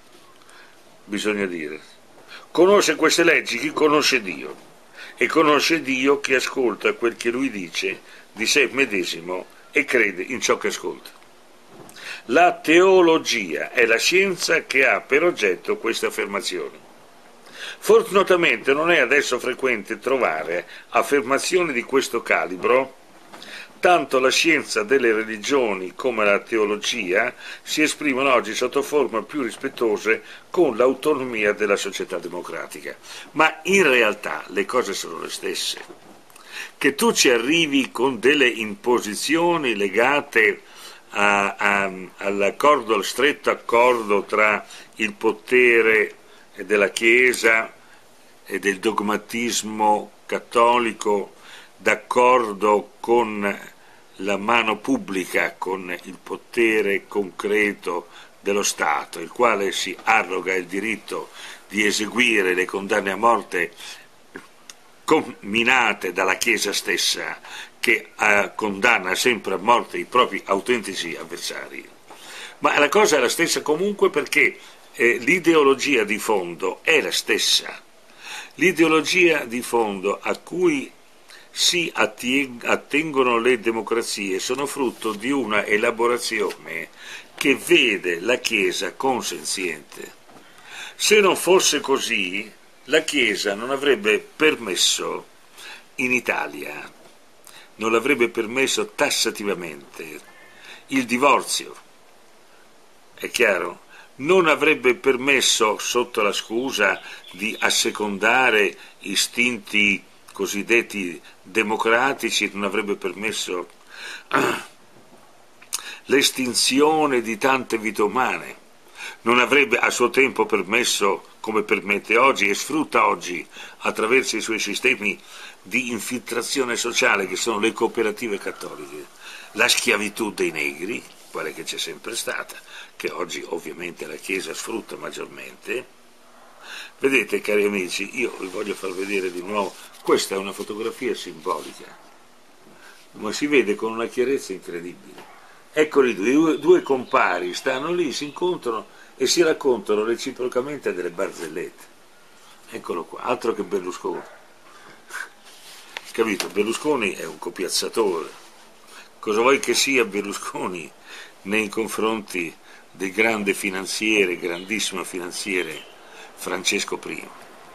S1: bisogna dire? Conosce queste leggi chi conosce Dio. E conosce Dio chi ascolta quel che lui dice di sé medesimo e crede in ciò che ascolta. La teologia è la scienza che ha per oggetto queste affermazioni. Fortunatamente non è adesso frequente trovare affermazioni di questo calibro. Tanto la scienza delle religioni come la teologia si esprimono oggi sotto forme più rispettose con l'autonomia della società democratica. Ma in realtà le cose sono le stesse. Che tu ci arrivi con delle imposizioni legate a, a, all'accordo, al stretto accordo tra il potere della Chiesa e del dogmatismo cattolico, d'accordo con la mano pubblica, con il potere concreto dello Stato, il quale si arroga il diritto di eseguire le condanne a morte comminate dalla Chiesa stessa, che eh, condanna sempre a morte i propri autentici avversari, ma la cosa è la stessa comunque, perché eh, l'ideologia di fondo è la stessa. L'ideologia di fondo a cui si attengono le democrazie sono frutto di una elaborazione che vede la Chiesa consenziente. Se non fosse così, la Chiesa non avrebbe permesso in Italia, non l'avrebbe permesso tassativamente il divorzio, è chiaro? Non avrebbe permesso, sotto la scusa di assecondare istinti cosiddetti democratici, non avrebbe permesso l'estinzione di tante vite umane, non avrebbe a suo tempo permesso, come permette oggi e sfrutta oggi attraverso i suoi sistemi di infiltrazione sociale che sono le cooperative cattoliche, la schiavitù dei negri, quale che c'è sempre stata, che oggi ovviamente la Chiesa sfrutta maggiormente. Vedete, cari amici, io vi voglio far vedere di nuovo, questa è una fotografia simbolica, ma si vede con una chiarezza incredibile. Eccoli due, due compari, stanno lì, si incontrano e si raccontano reciprocamente delle barzellette. Eccolo qua, altro che Berlusconi. Capito? Berlusconi è un copiazzatore. Cosa vuoi che sia Berlusconi nei confronti del grande finanziere, grandissimo finanziere Francesco primo?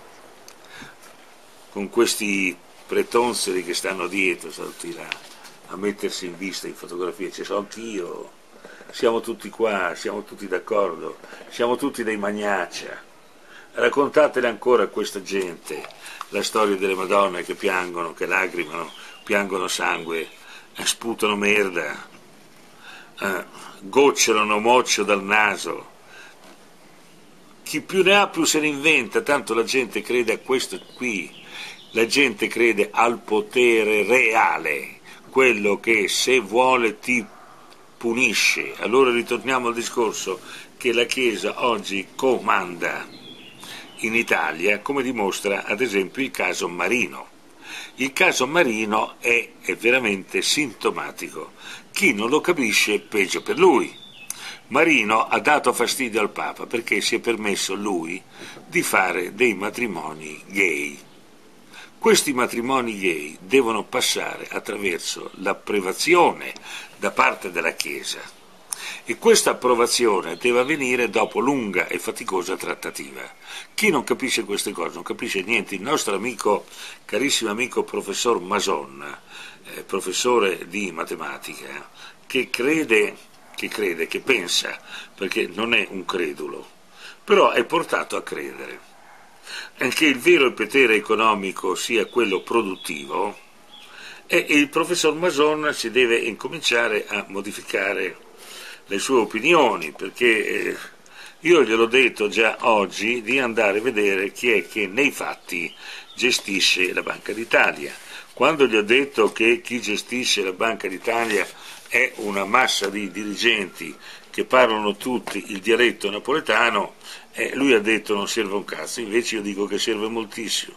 S1: Con questi pretonseri che stanno dietro, stanno tutti là a mettersi in vista in fotografie, ci sono anch'io, siamo tutti qua, siamo tutti d'accordo, siamo tutti dei magnaccia. Raccontatele ancora a questa gente la storia delle Madonne che piangono, che lagrimano, piangono sangue, sputano merda, eh, gocciolano moccio dal naso. Chi più ne ha più se ne inventa, tanto la gente crede a questo qui, la gente crede al potere reale, quello che se vuole ti punisce. Allora ritorniamo al discorso che la Chiesa oggi comanda in Italia, come dimostra ad esempio il caso Marino. Il caso Marino è, è veramente sintomatico. Chi non lo capisce, peggio per lui. Marino ha dato fastidio al Papa perché si è permesso lui di fare dei matrimoni gay. Questi matrimoni gay devono passare attraverso l'approvazione da parte della Chiesa e questa approvazione deve avvenire dopo lunga e faticosa trattativa. Chi non capisce queste cose non capisce niente. Il nostro amico, carissimo amico professor Mason, eh, professore di matematica, che crede, che crede, che pensa, perché non è un credulo, però è portato a credere che il vero potere economico sia quello produttivo, e il professor Mason si deve incominciare a modificare le sue opinioni, perché io gliel'ho detto già oggi di andare a vedere chi è che nei fatti gestisce la Banca d'Italia. Quando gli ho detto che chi gestisce la Banca d'Italia è una massa di dirigenti che parlano tutti il dialetto napoletano, eh, lui ha detto non serve un cazzo, invece io dico che serve moltissimo.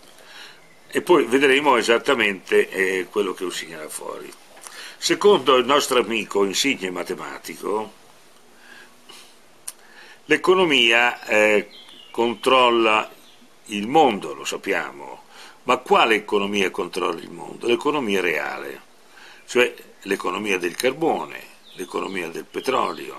S1: E poi vedremo esattamente eh, quello che uscirà fuori. Secondo il nostro amico insigne matematico, l'economia eh, controlla il mondo, lo sappiamo, ma quale economia controlla il mondo? L'economia reale, cioè l'economia del carbone, l'economia del petrolio,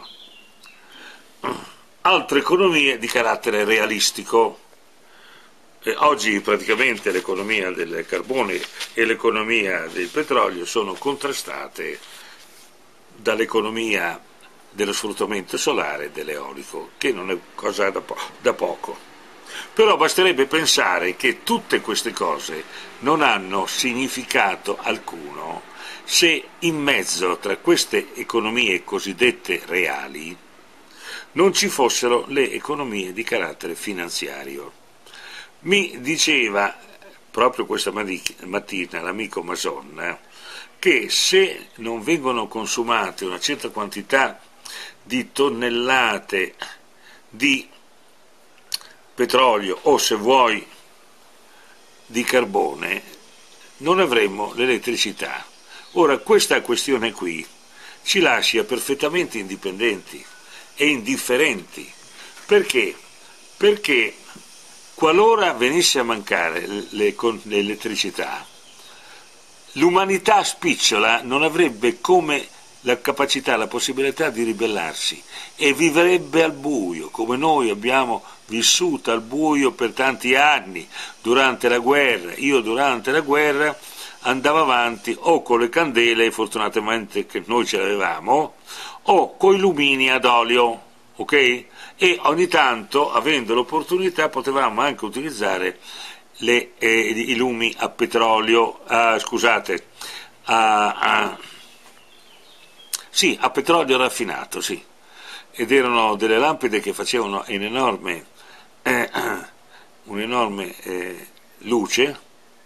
S1: altre economie di carattere realistico. E oggi praticamente l'economia del carbone e l'economia del petrolio sono contrastate dall'economia dello sfruttamento solare e dell'eolico, che non è cosa da, po- da poco. Però basterebbe pensare che tutte queste cose non hanno significato alcuno se in mezzo tra queste economie cosiddette reali non ci fossero le economie di carattere finanziario. Mi diceva proprio questa mattina l'amico Mason che se non vengono consumate una certa quantità di tonnellate di petrolio o, se vuoi, di carbone, non avremo l'elettricità. Ora, questa questione qui ci lascia perfettamente indipendenti e indifferenti. Perché? Perché qualora venisse a mancare l'elettricità, l'umanità spicciola non avrebbe come la capacità, la possibilità di ribellarsi e vivrebbe al buio, come noi abbiamo vissuto al buio per tanti anni durante la guerra. Io durante la guerra andavo avanti o con le candele, fortunatamente che noi ce l'avevamo, o con i lumini ad olio, ok? E ogni tanto, avendo l'opportunità, potevamo anche utilizzare le, eh, i lumi a petrolio, ah, scusate, a, a, sì, a petrolio raffinato, sì. Ed erano delle lampade che facevano un'enorme, eh, un'enorme eh, luce,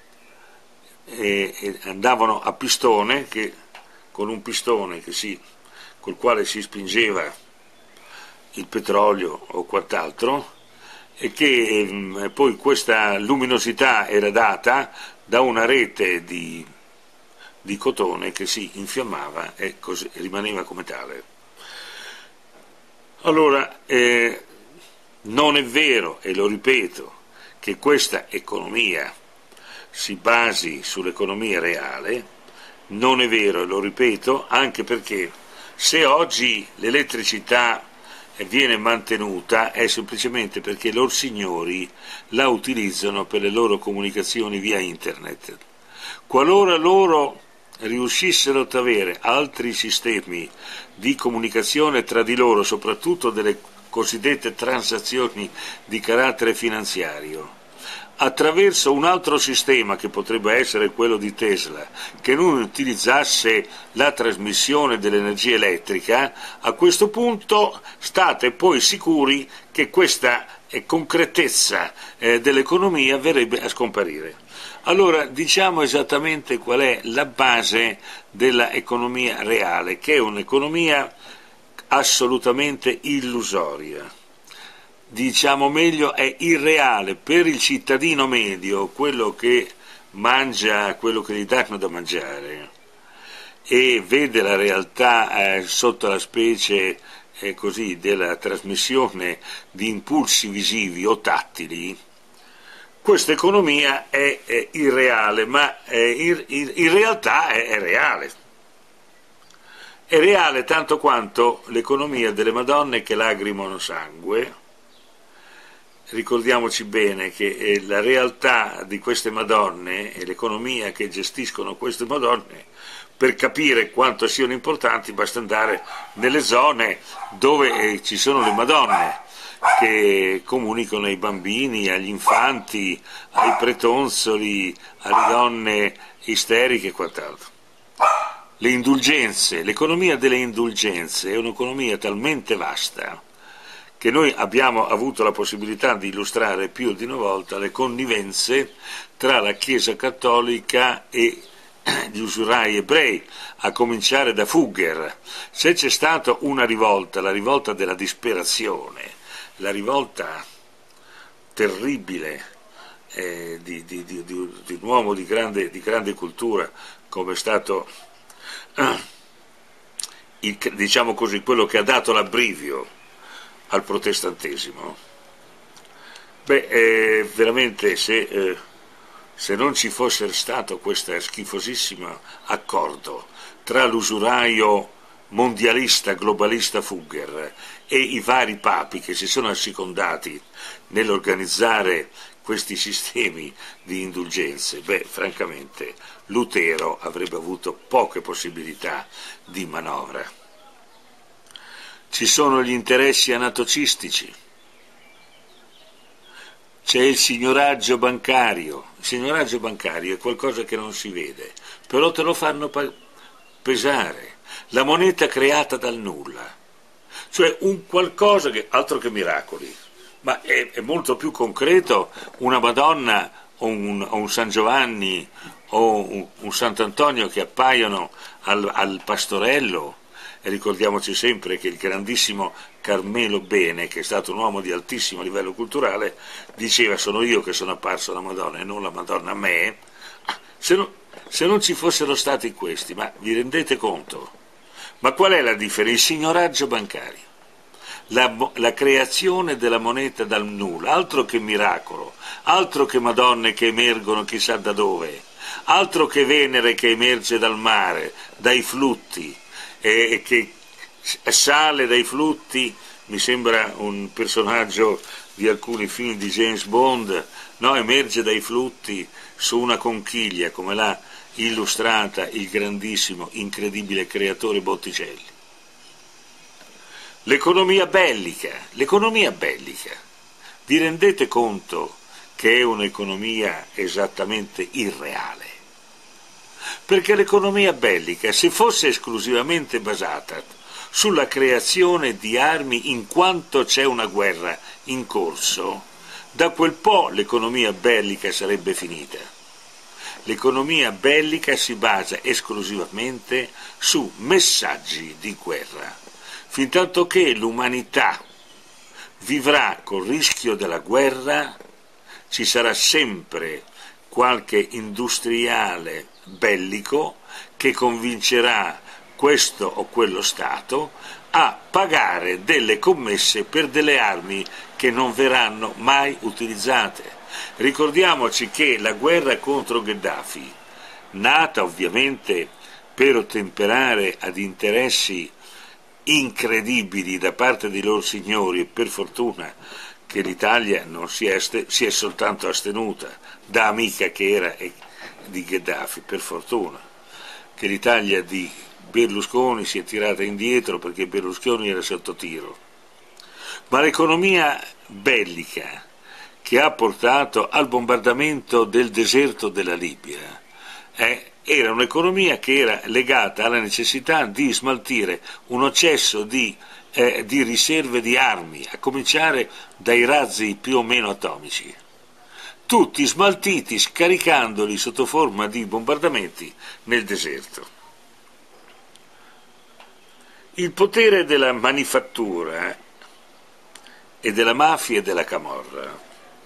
S1: e, e andavano a pistone, che, con un pistone che si, col quale si spingeva il petrolio o quant'altro, e che eh, poi questa luminosità era data da una rete di, di cotone che si infiammava e così rimaneva come tale. Allora, eh, non è vero, e lo ripeto, che questa economia si basi sull'economia reale, non è vero, e lo ripeto, anche perché se oggi l'elettricità viene mantenuta è semplicemente perché loro signori la utilizzano per le loro comunicazioni via internet. Qualora loro riuscissero ad avere altri sistemi di comunicazione tra di loro, soprattutto delle cosiddette transazioni di carattere finanziario, attraverso un altro sistema che potrebbe essere quello di Tesla, che non utilizzasse la trasmissione dell'energia elettrica, a questo punto state poi sicuri che questa eh, concretezza eh, dell'economia verrebbe a scomparire. Allora diciamo esattamente qual è la base dell'economia reale, che è un'economia assolutamente illusoria. Diciamo meglio, è irreale per il cittadino medio, quello che mangia quello che gli danno da mangiare e vede la realtà eh, sotto la specie eh, così della trasmissione di impulsi visivi o tattili. Questa economia è, è irreale, ma è, in, in realtà è, è reale. È reale tanto quanto l'economia delle Madonne che lagrimano sangue. Ricordiamoci bene che la realtà di queste Madonne e l'economia che gestiscono queste Madonne, per capire quanto siano importanti basta andare nelle zone dove ci sono le Madonne, che comunicano ai bambini, agli infanti, ai pretonzoli, alle donne isteriche e quant'altro. Le indulgenze, l'economia delle indulgenze è un'economia talmente vasta che noi abbiamo avuto la possibilità di illustrare più di una volta le connivenze tra la Chiesa cattolica e gli usurai ebrei, a cominciare da Fugger. Se c'è stata una rivolta, la rivolta della disperazione, la rivolta terribile eh, di, di, di, di, di un uomo di grande, di grande cultura, come è stato, eh, il, diciamo così, quello che ha dato l'abbrivio al protestantesimo, beh, eh, veramente se, eh, se non ci fosse stato questo schifosissimo accordo tra l'usuraio mondialista, globalista Fugger e i vari papi che si sono assecondati nell'organizzare questi sistemi di indulgenze, beh, francamente Lutero avrebbe avuto poche possibilità di manovra. Ci sono gli interessi anatocistici, c'è il signoraggio bancario. Il signoraggio bancario è qualcosa che non si vede, però te lo fanno pesare. La moneta creata dal nulla, cioè un qualcosa che, altro che miracoli, ma è, è molto più concreto una Madonna o un, o un San Giovanni o un, un Sant'Antonio che appaiono al, al pastorello. E ricordiamoci sempre che il grandissimo Carmelo Bene, che è stato un uomo di altissimo livello culturale, diceva: sono io che sono apparso alla Madonna e non la Madonna a me. Se, no, se non ci fossero stati questi, ma vi rendete conto? Ma qual è la differenza? Il signoraggio bancario, la, la creazione della moneta dal nulla, altro che miracolo, altro che Madonne che emergono chissà da dove, altro che Venere che emerge dal mare, dai flutti, e che sale dai flutti, mi sembra un personaggio di alcuni film di James Bond, no? Emerge dai flutti su una conchiglia, come l'ha illustrata il grandissimo, incredibile creatore Botticelli. L'economia bellica, l'economia bellica, vi rendete conto che è un'economia esattamente irreale? Perché l'economia bellica, se fosse esclusivamente basata sulla creazione di armi in quanto c'è una guerra in corso, da quel po' l'economia bellica sarebbe finita. L'economia bellica si basa esclusivamente su messaggi di guerra, fintanto che l'umanità vivrà col rischio della guerra, ci sarà sempre qualche industriale bellico che convincerà questo o quello Stato a pagare delle commesse per delle armi che non verranno mai utilizzate. Ricordiamoci che la guerra contro Gheddafi, nata ovviamente per ottemperare ad interessi incredibili da parte dei loro signori, e per fortuna che l'Italia non si è, si è soltanto astenuta da amica che era di Gheddafi, per fortuna che l'Italia di Berlusconi si è tirata indietro perché Berlusconi era sotto tiro, ma l'economia bellica che ha portato al bombardamento del deserto della Libia eh, era un'economia che era legata alla necessità di smaltire un eccesso di, eh, di riserve di armi, a cominciare dai razzi più o meno atomici, tutti smaltiti scaricandoli sotto forma di bombardamenti nel deserto. Il potere della manifattura e della mafia e della camorra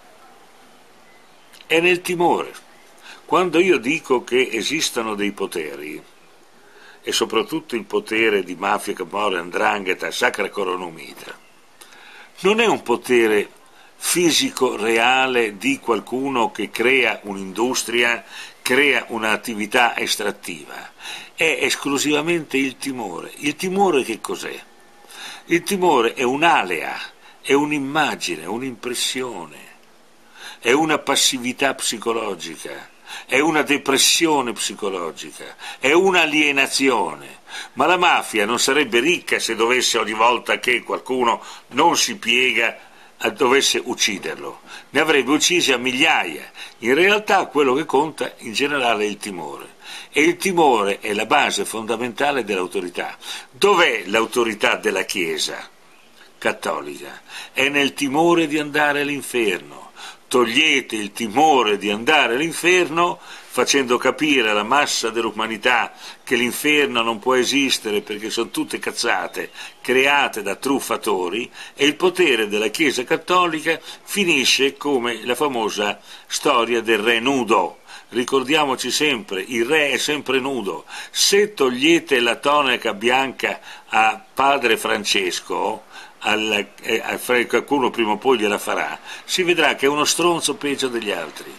S1: è nel timore. Quando io dico che esistono dei poteri, e soprattutto il potere di mafia, camorra, 'ndrangheta, sacra coronumita, non è un potere fisico reale di qualcuno che crea un'industria, crea un'attività estrattiva, è esclusivamente il timore. Il timore che cos'è? Il timore è un'alea, è un'immagine, un'impressione, è una passività psicologica, è una depressione psicologica, è un'alienazione. Ma la mafia non sarebbe ricca se dovesse ogni volta che qualcuno non si piega dovesse ucciderlo, ne avrebbe uccisi a migliaia. In realtà quello che conta in generale è il timore, e il timore è la base fondamentale dell'autorità. Dov'è l'autorità della Chiesa cattolica? È nel timore di andare all'inferno. Togliete il timore di andare all'inferno facendo capire alla massa dell'umanità che l'inferno non può esistere perché sono tutte cazzate create da truffatori, e il potere della Chiesa cattolica finisce come la famosa storia del re nudo. Ricordiamoci sempre, il re è sempre nudo. Se togliete la tonaca bianca a padre Francesco, al, eh, qualcuno prima o poi gliela farà, si vedrà che è uno stronzo peggio degli altri.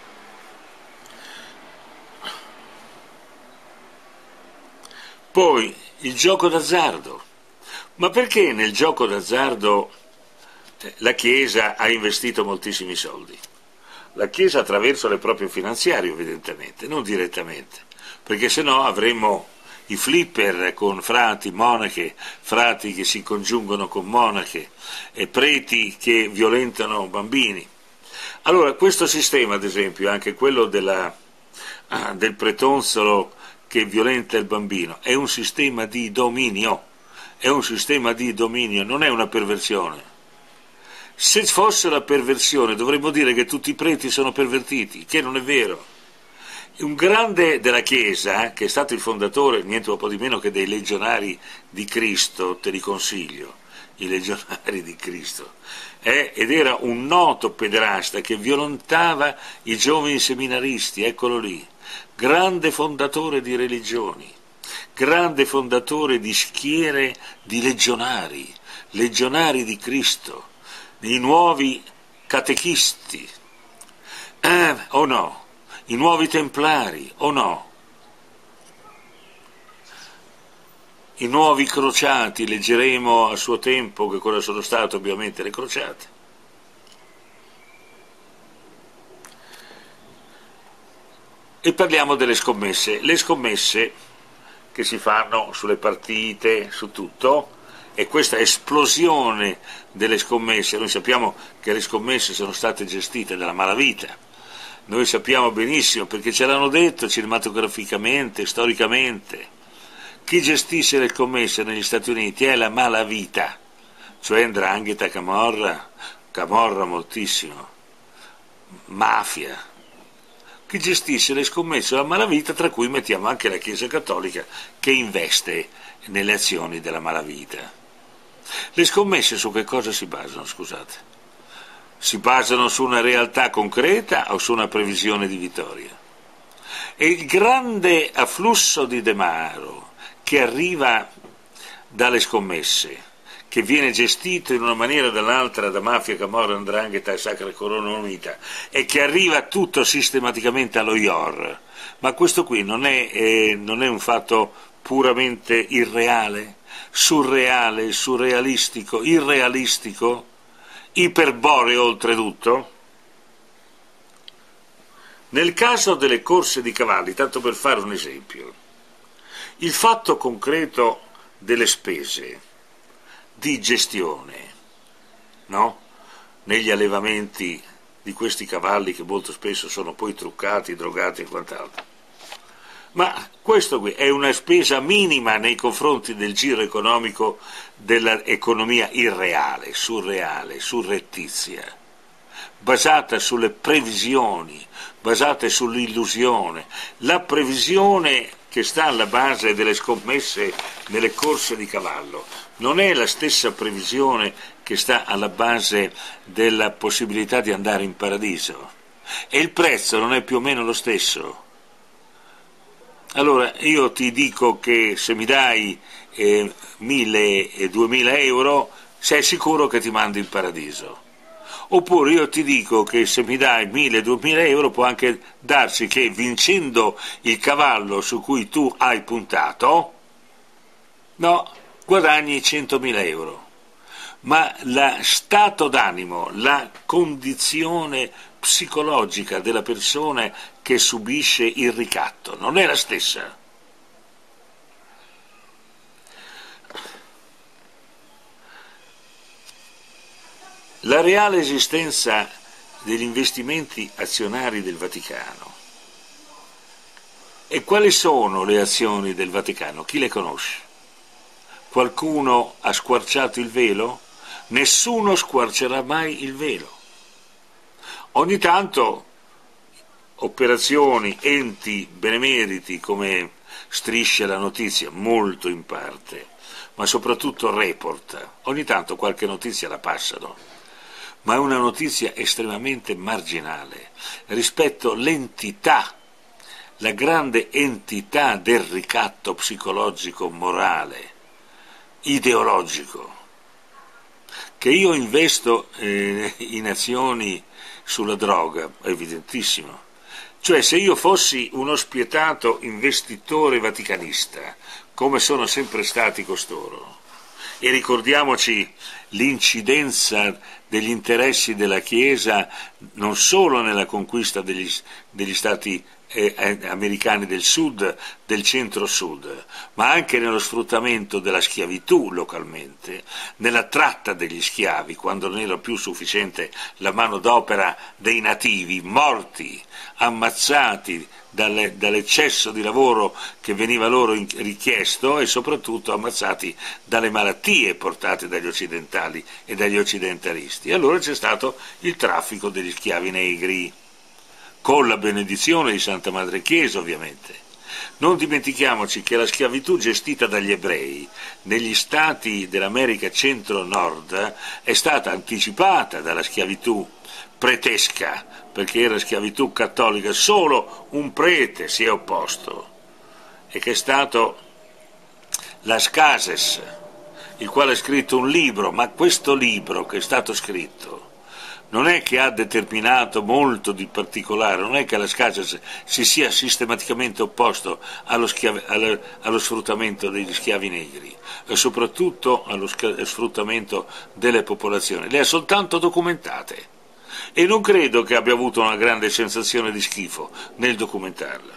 S1: Poi il gioco d'azzardo. Ma perché nel gioco d'azzardo la Chiesa ha investito moltissimi soldi? La Chiesa attraverso le proprie finanziarie, evidentemente, non direttamente, perché se no avremmo i flipper con frati, monache, frati che si congiungono con monache e preti che violentano bambini. Allora questo sistema, ad esempio, anche quello della, ah, del pretonzolo che violenta il bambino, è un sistema di dominio, è un sistema di dominio, non è una perversione. Se fosse la perversione dovremmo dire che tutti i preti sono pervertiti, che non è vero. Un grande della Chiesa, che è stato il fondatore, niente un po' di meno che dei Legionari di Cristo, te li consiglio, i Legionari di Cristo, eh, ed era un noto pederasta che violentava i giovani seminaristi, eccolo lì. grande fondatore di religioni, grande fondatore di schiere di legionari, legionari di Cristo, i nuovi catechisti, eh, o no? I nuovi templari, o no? I nuovi crociati, leggeremo a suo tempo che cosa sono state ovviamente le crociate. E parliamo delle scommesse. Le scommesse che si fanno sulle partite, su tutto, e questa esplosione delle scommesse, noi sappiamo che le scommesse sono state gestite dalla malavita, noi sappiamo benissimo perché ce l'hanno detto cinematograficamente, storicamente, chi gestisce le scommesse negli Stati Uniti è la malavita, cioè 'ndrangheta, camorra, camorra moltissimo, mafia. Chi gestisce le scommesse è la malavita, tra cui mettiamo anche la Chiesa Cattolica che investe nelle azioni della malavita. Le scommesse su che cosa si basano, scusate? Si basano su una realtà concreta o su una previsione di vittoria? E il grande afflusso di denaro che arriva dalle scommesse, che viene gestito in una maniera o dall'altra da mafia, camorra, 'ndrangheta e Sacra Corona Unita, e che arriva tutto sistematicamente allo I O R, ma questo qui non è, eh, non è un fatto puramente irreale, surreale, surrealistico, irrealistico, iperboreo oltretutto? Nel caso delle corse di cavalli, tanto per fare un esempio, il fatto concreto delle spese di gestione, no? Negli allevamenti di questi cavalli che molto spesso sono poi truccati, drogati e quant'altro. Ma questo qui è una spesa minima nei confronti del giro economico dell'economia irreale, surreale, surrettizia, basata sulle previsioni, basate sull'illusione. La previsione che sta alla base delle scommesse nelle corse di cavallo non è la stessa previsione che sta alla base della possibilità di andare in paradiso, e il prezzo non è più o meno lo stesso. Allora io ti dico che se mi dai eh, mille e duemila euro sei sicuro che ti mando in paradiso. Oppure io ti dico che se mi dai mille e duemila euro può anche darsi che vincendo il cavallo su cui tu hai puntato, no, guadagni centomila euro. Ma lo stato d'animo, la condizione psicologica della persona che subisce il ricatto non è la stessa. La reale esistenza degli investimenti azionari del Vaticano. E quali sono le azioni del Vaticano? Chi le conosce? Qualcuno ha squarciato il velo? Nessuno squarcerà mai il velo. Ogni tanto operazioni, enti benemeriti, come Striscia la Notizia, molto in parte, ma soprattutto Report, ogni tanto qualche notizia la passano, ma è una notizia estremamente marginale rispetto all'entità, la grande entità del ricatto psicologico, morale, ideologico, che io investo eh, in azioni sulla droga, è evidentissimo. Cioè, se io fossi uno spietato investitore vaticanista, come sono sempre stati costoro, e ricordiamoci l'incidenza degli interessi della Chiesa non solo nella conquista degli, degli stati eh, americani del sud, del centro-sud, ma anche nello sfruttamento della schiavitù localmente, nella tratta degli schiavi, quando non era più sufficiente la manodopera dei nativi, morti, ammazzati dalle, dall'eccesso di lavoro che veniva loro in, richiesto, e soprattutto ammazzati dalle malattie portate dagli occidentali e dagli occidentalisti. E allora c'è stato il traffico degli schiavi negri, con la benedizione di Santa Madre Chiesa ovviamente. Non dimentichiamoci che la schiavitù gestita dagli ebrei negli stati dell'America centro-nord è stata anticipata dalla schiavitù pretesca, perché era schiavitù cattolica, solo un prete si è opposto, e che è stato Las Cases, il quale ha scritto un libro, ma questo libro che è stato scritto non è che ha determinato molto di particolare, non è che Las Cases si sia sistematicamente opposto allo, schiav- allo, allo sfruttamento degli schiavi negri e soprattutto allo sfruttamento delle popolazioni, le ha soltanto documentate e non credo che abbia avuto una grande sensazione di schifo nel documentarla.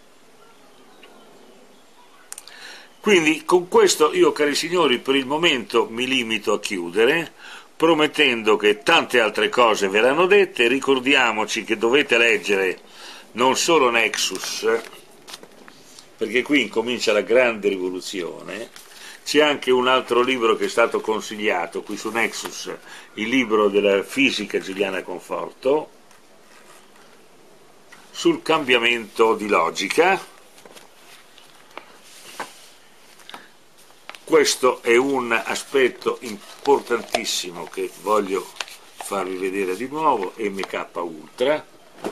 S1: Quindi con questo io, cari signori, per il momento mi limito a chiudere, promettendo che tante altre cose verranno dette. Ricordiamoci che dovete leggere non solo Nexus, perché qui incomincia la grande rivoluzione, c'è anche un altro libro che è stato consigliato qui su Nexus, il libro della fisica Giuliana Conforto, sul cambiamento di logica. Questo è un aspetto importantissimo che voglio farvi vedere di nuovo, M K Ultra.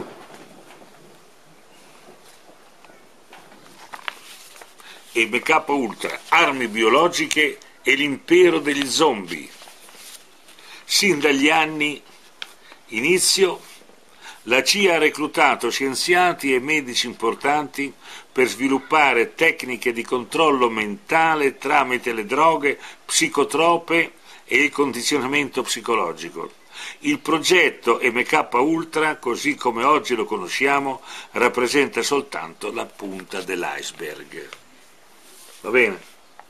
S1: M K Ultra, armi biologiche e l'impero degli zombie. Sin dagli anni inizio, la C I A ha reclutato scienziati e medici importanti per sviluppare tecniche di controllo mentale tramite le droghe psicotrope e il condizionamento psicologico. Il progetto M K Ultra, così come oggi lo conosciamo, rappresenta soltanto la punta dell'iceberg. Va bene?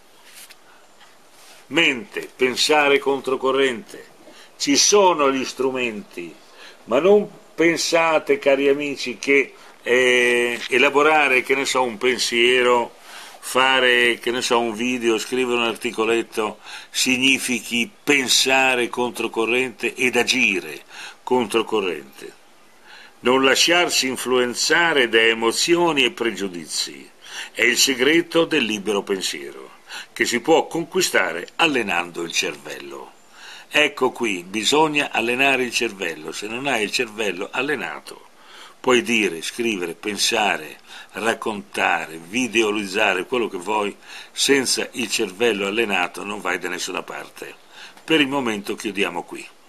S1: Mente, pensare controcorrente. Ci sono gli strumenti, ma non pensate, cari amici, che eh, elaborare, che ne so, un pensiero, fare, che ne so, un video, scrivere un articoletto, significhi pensare controcorrente ed agire controcorrente. Non lasciarsi influenzare da emozioni e pregiudizi è il segreto del libero pensiero, che si può conquistare allenando il cervello. Ecco qui, bisogna allenare il cervello. Se non hai il cervello allenato, puoi dire, scrivere, pensare, raccontare, videolizzare quello che vuoi, senza il cervello allenato non vai da nessuna parte. Per il momento chiudiamo qui.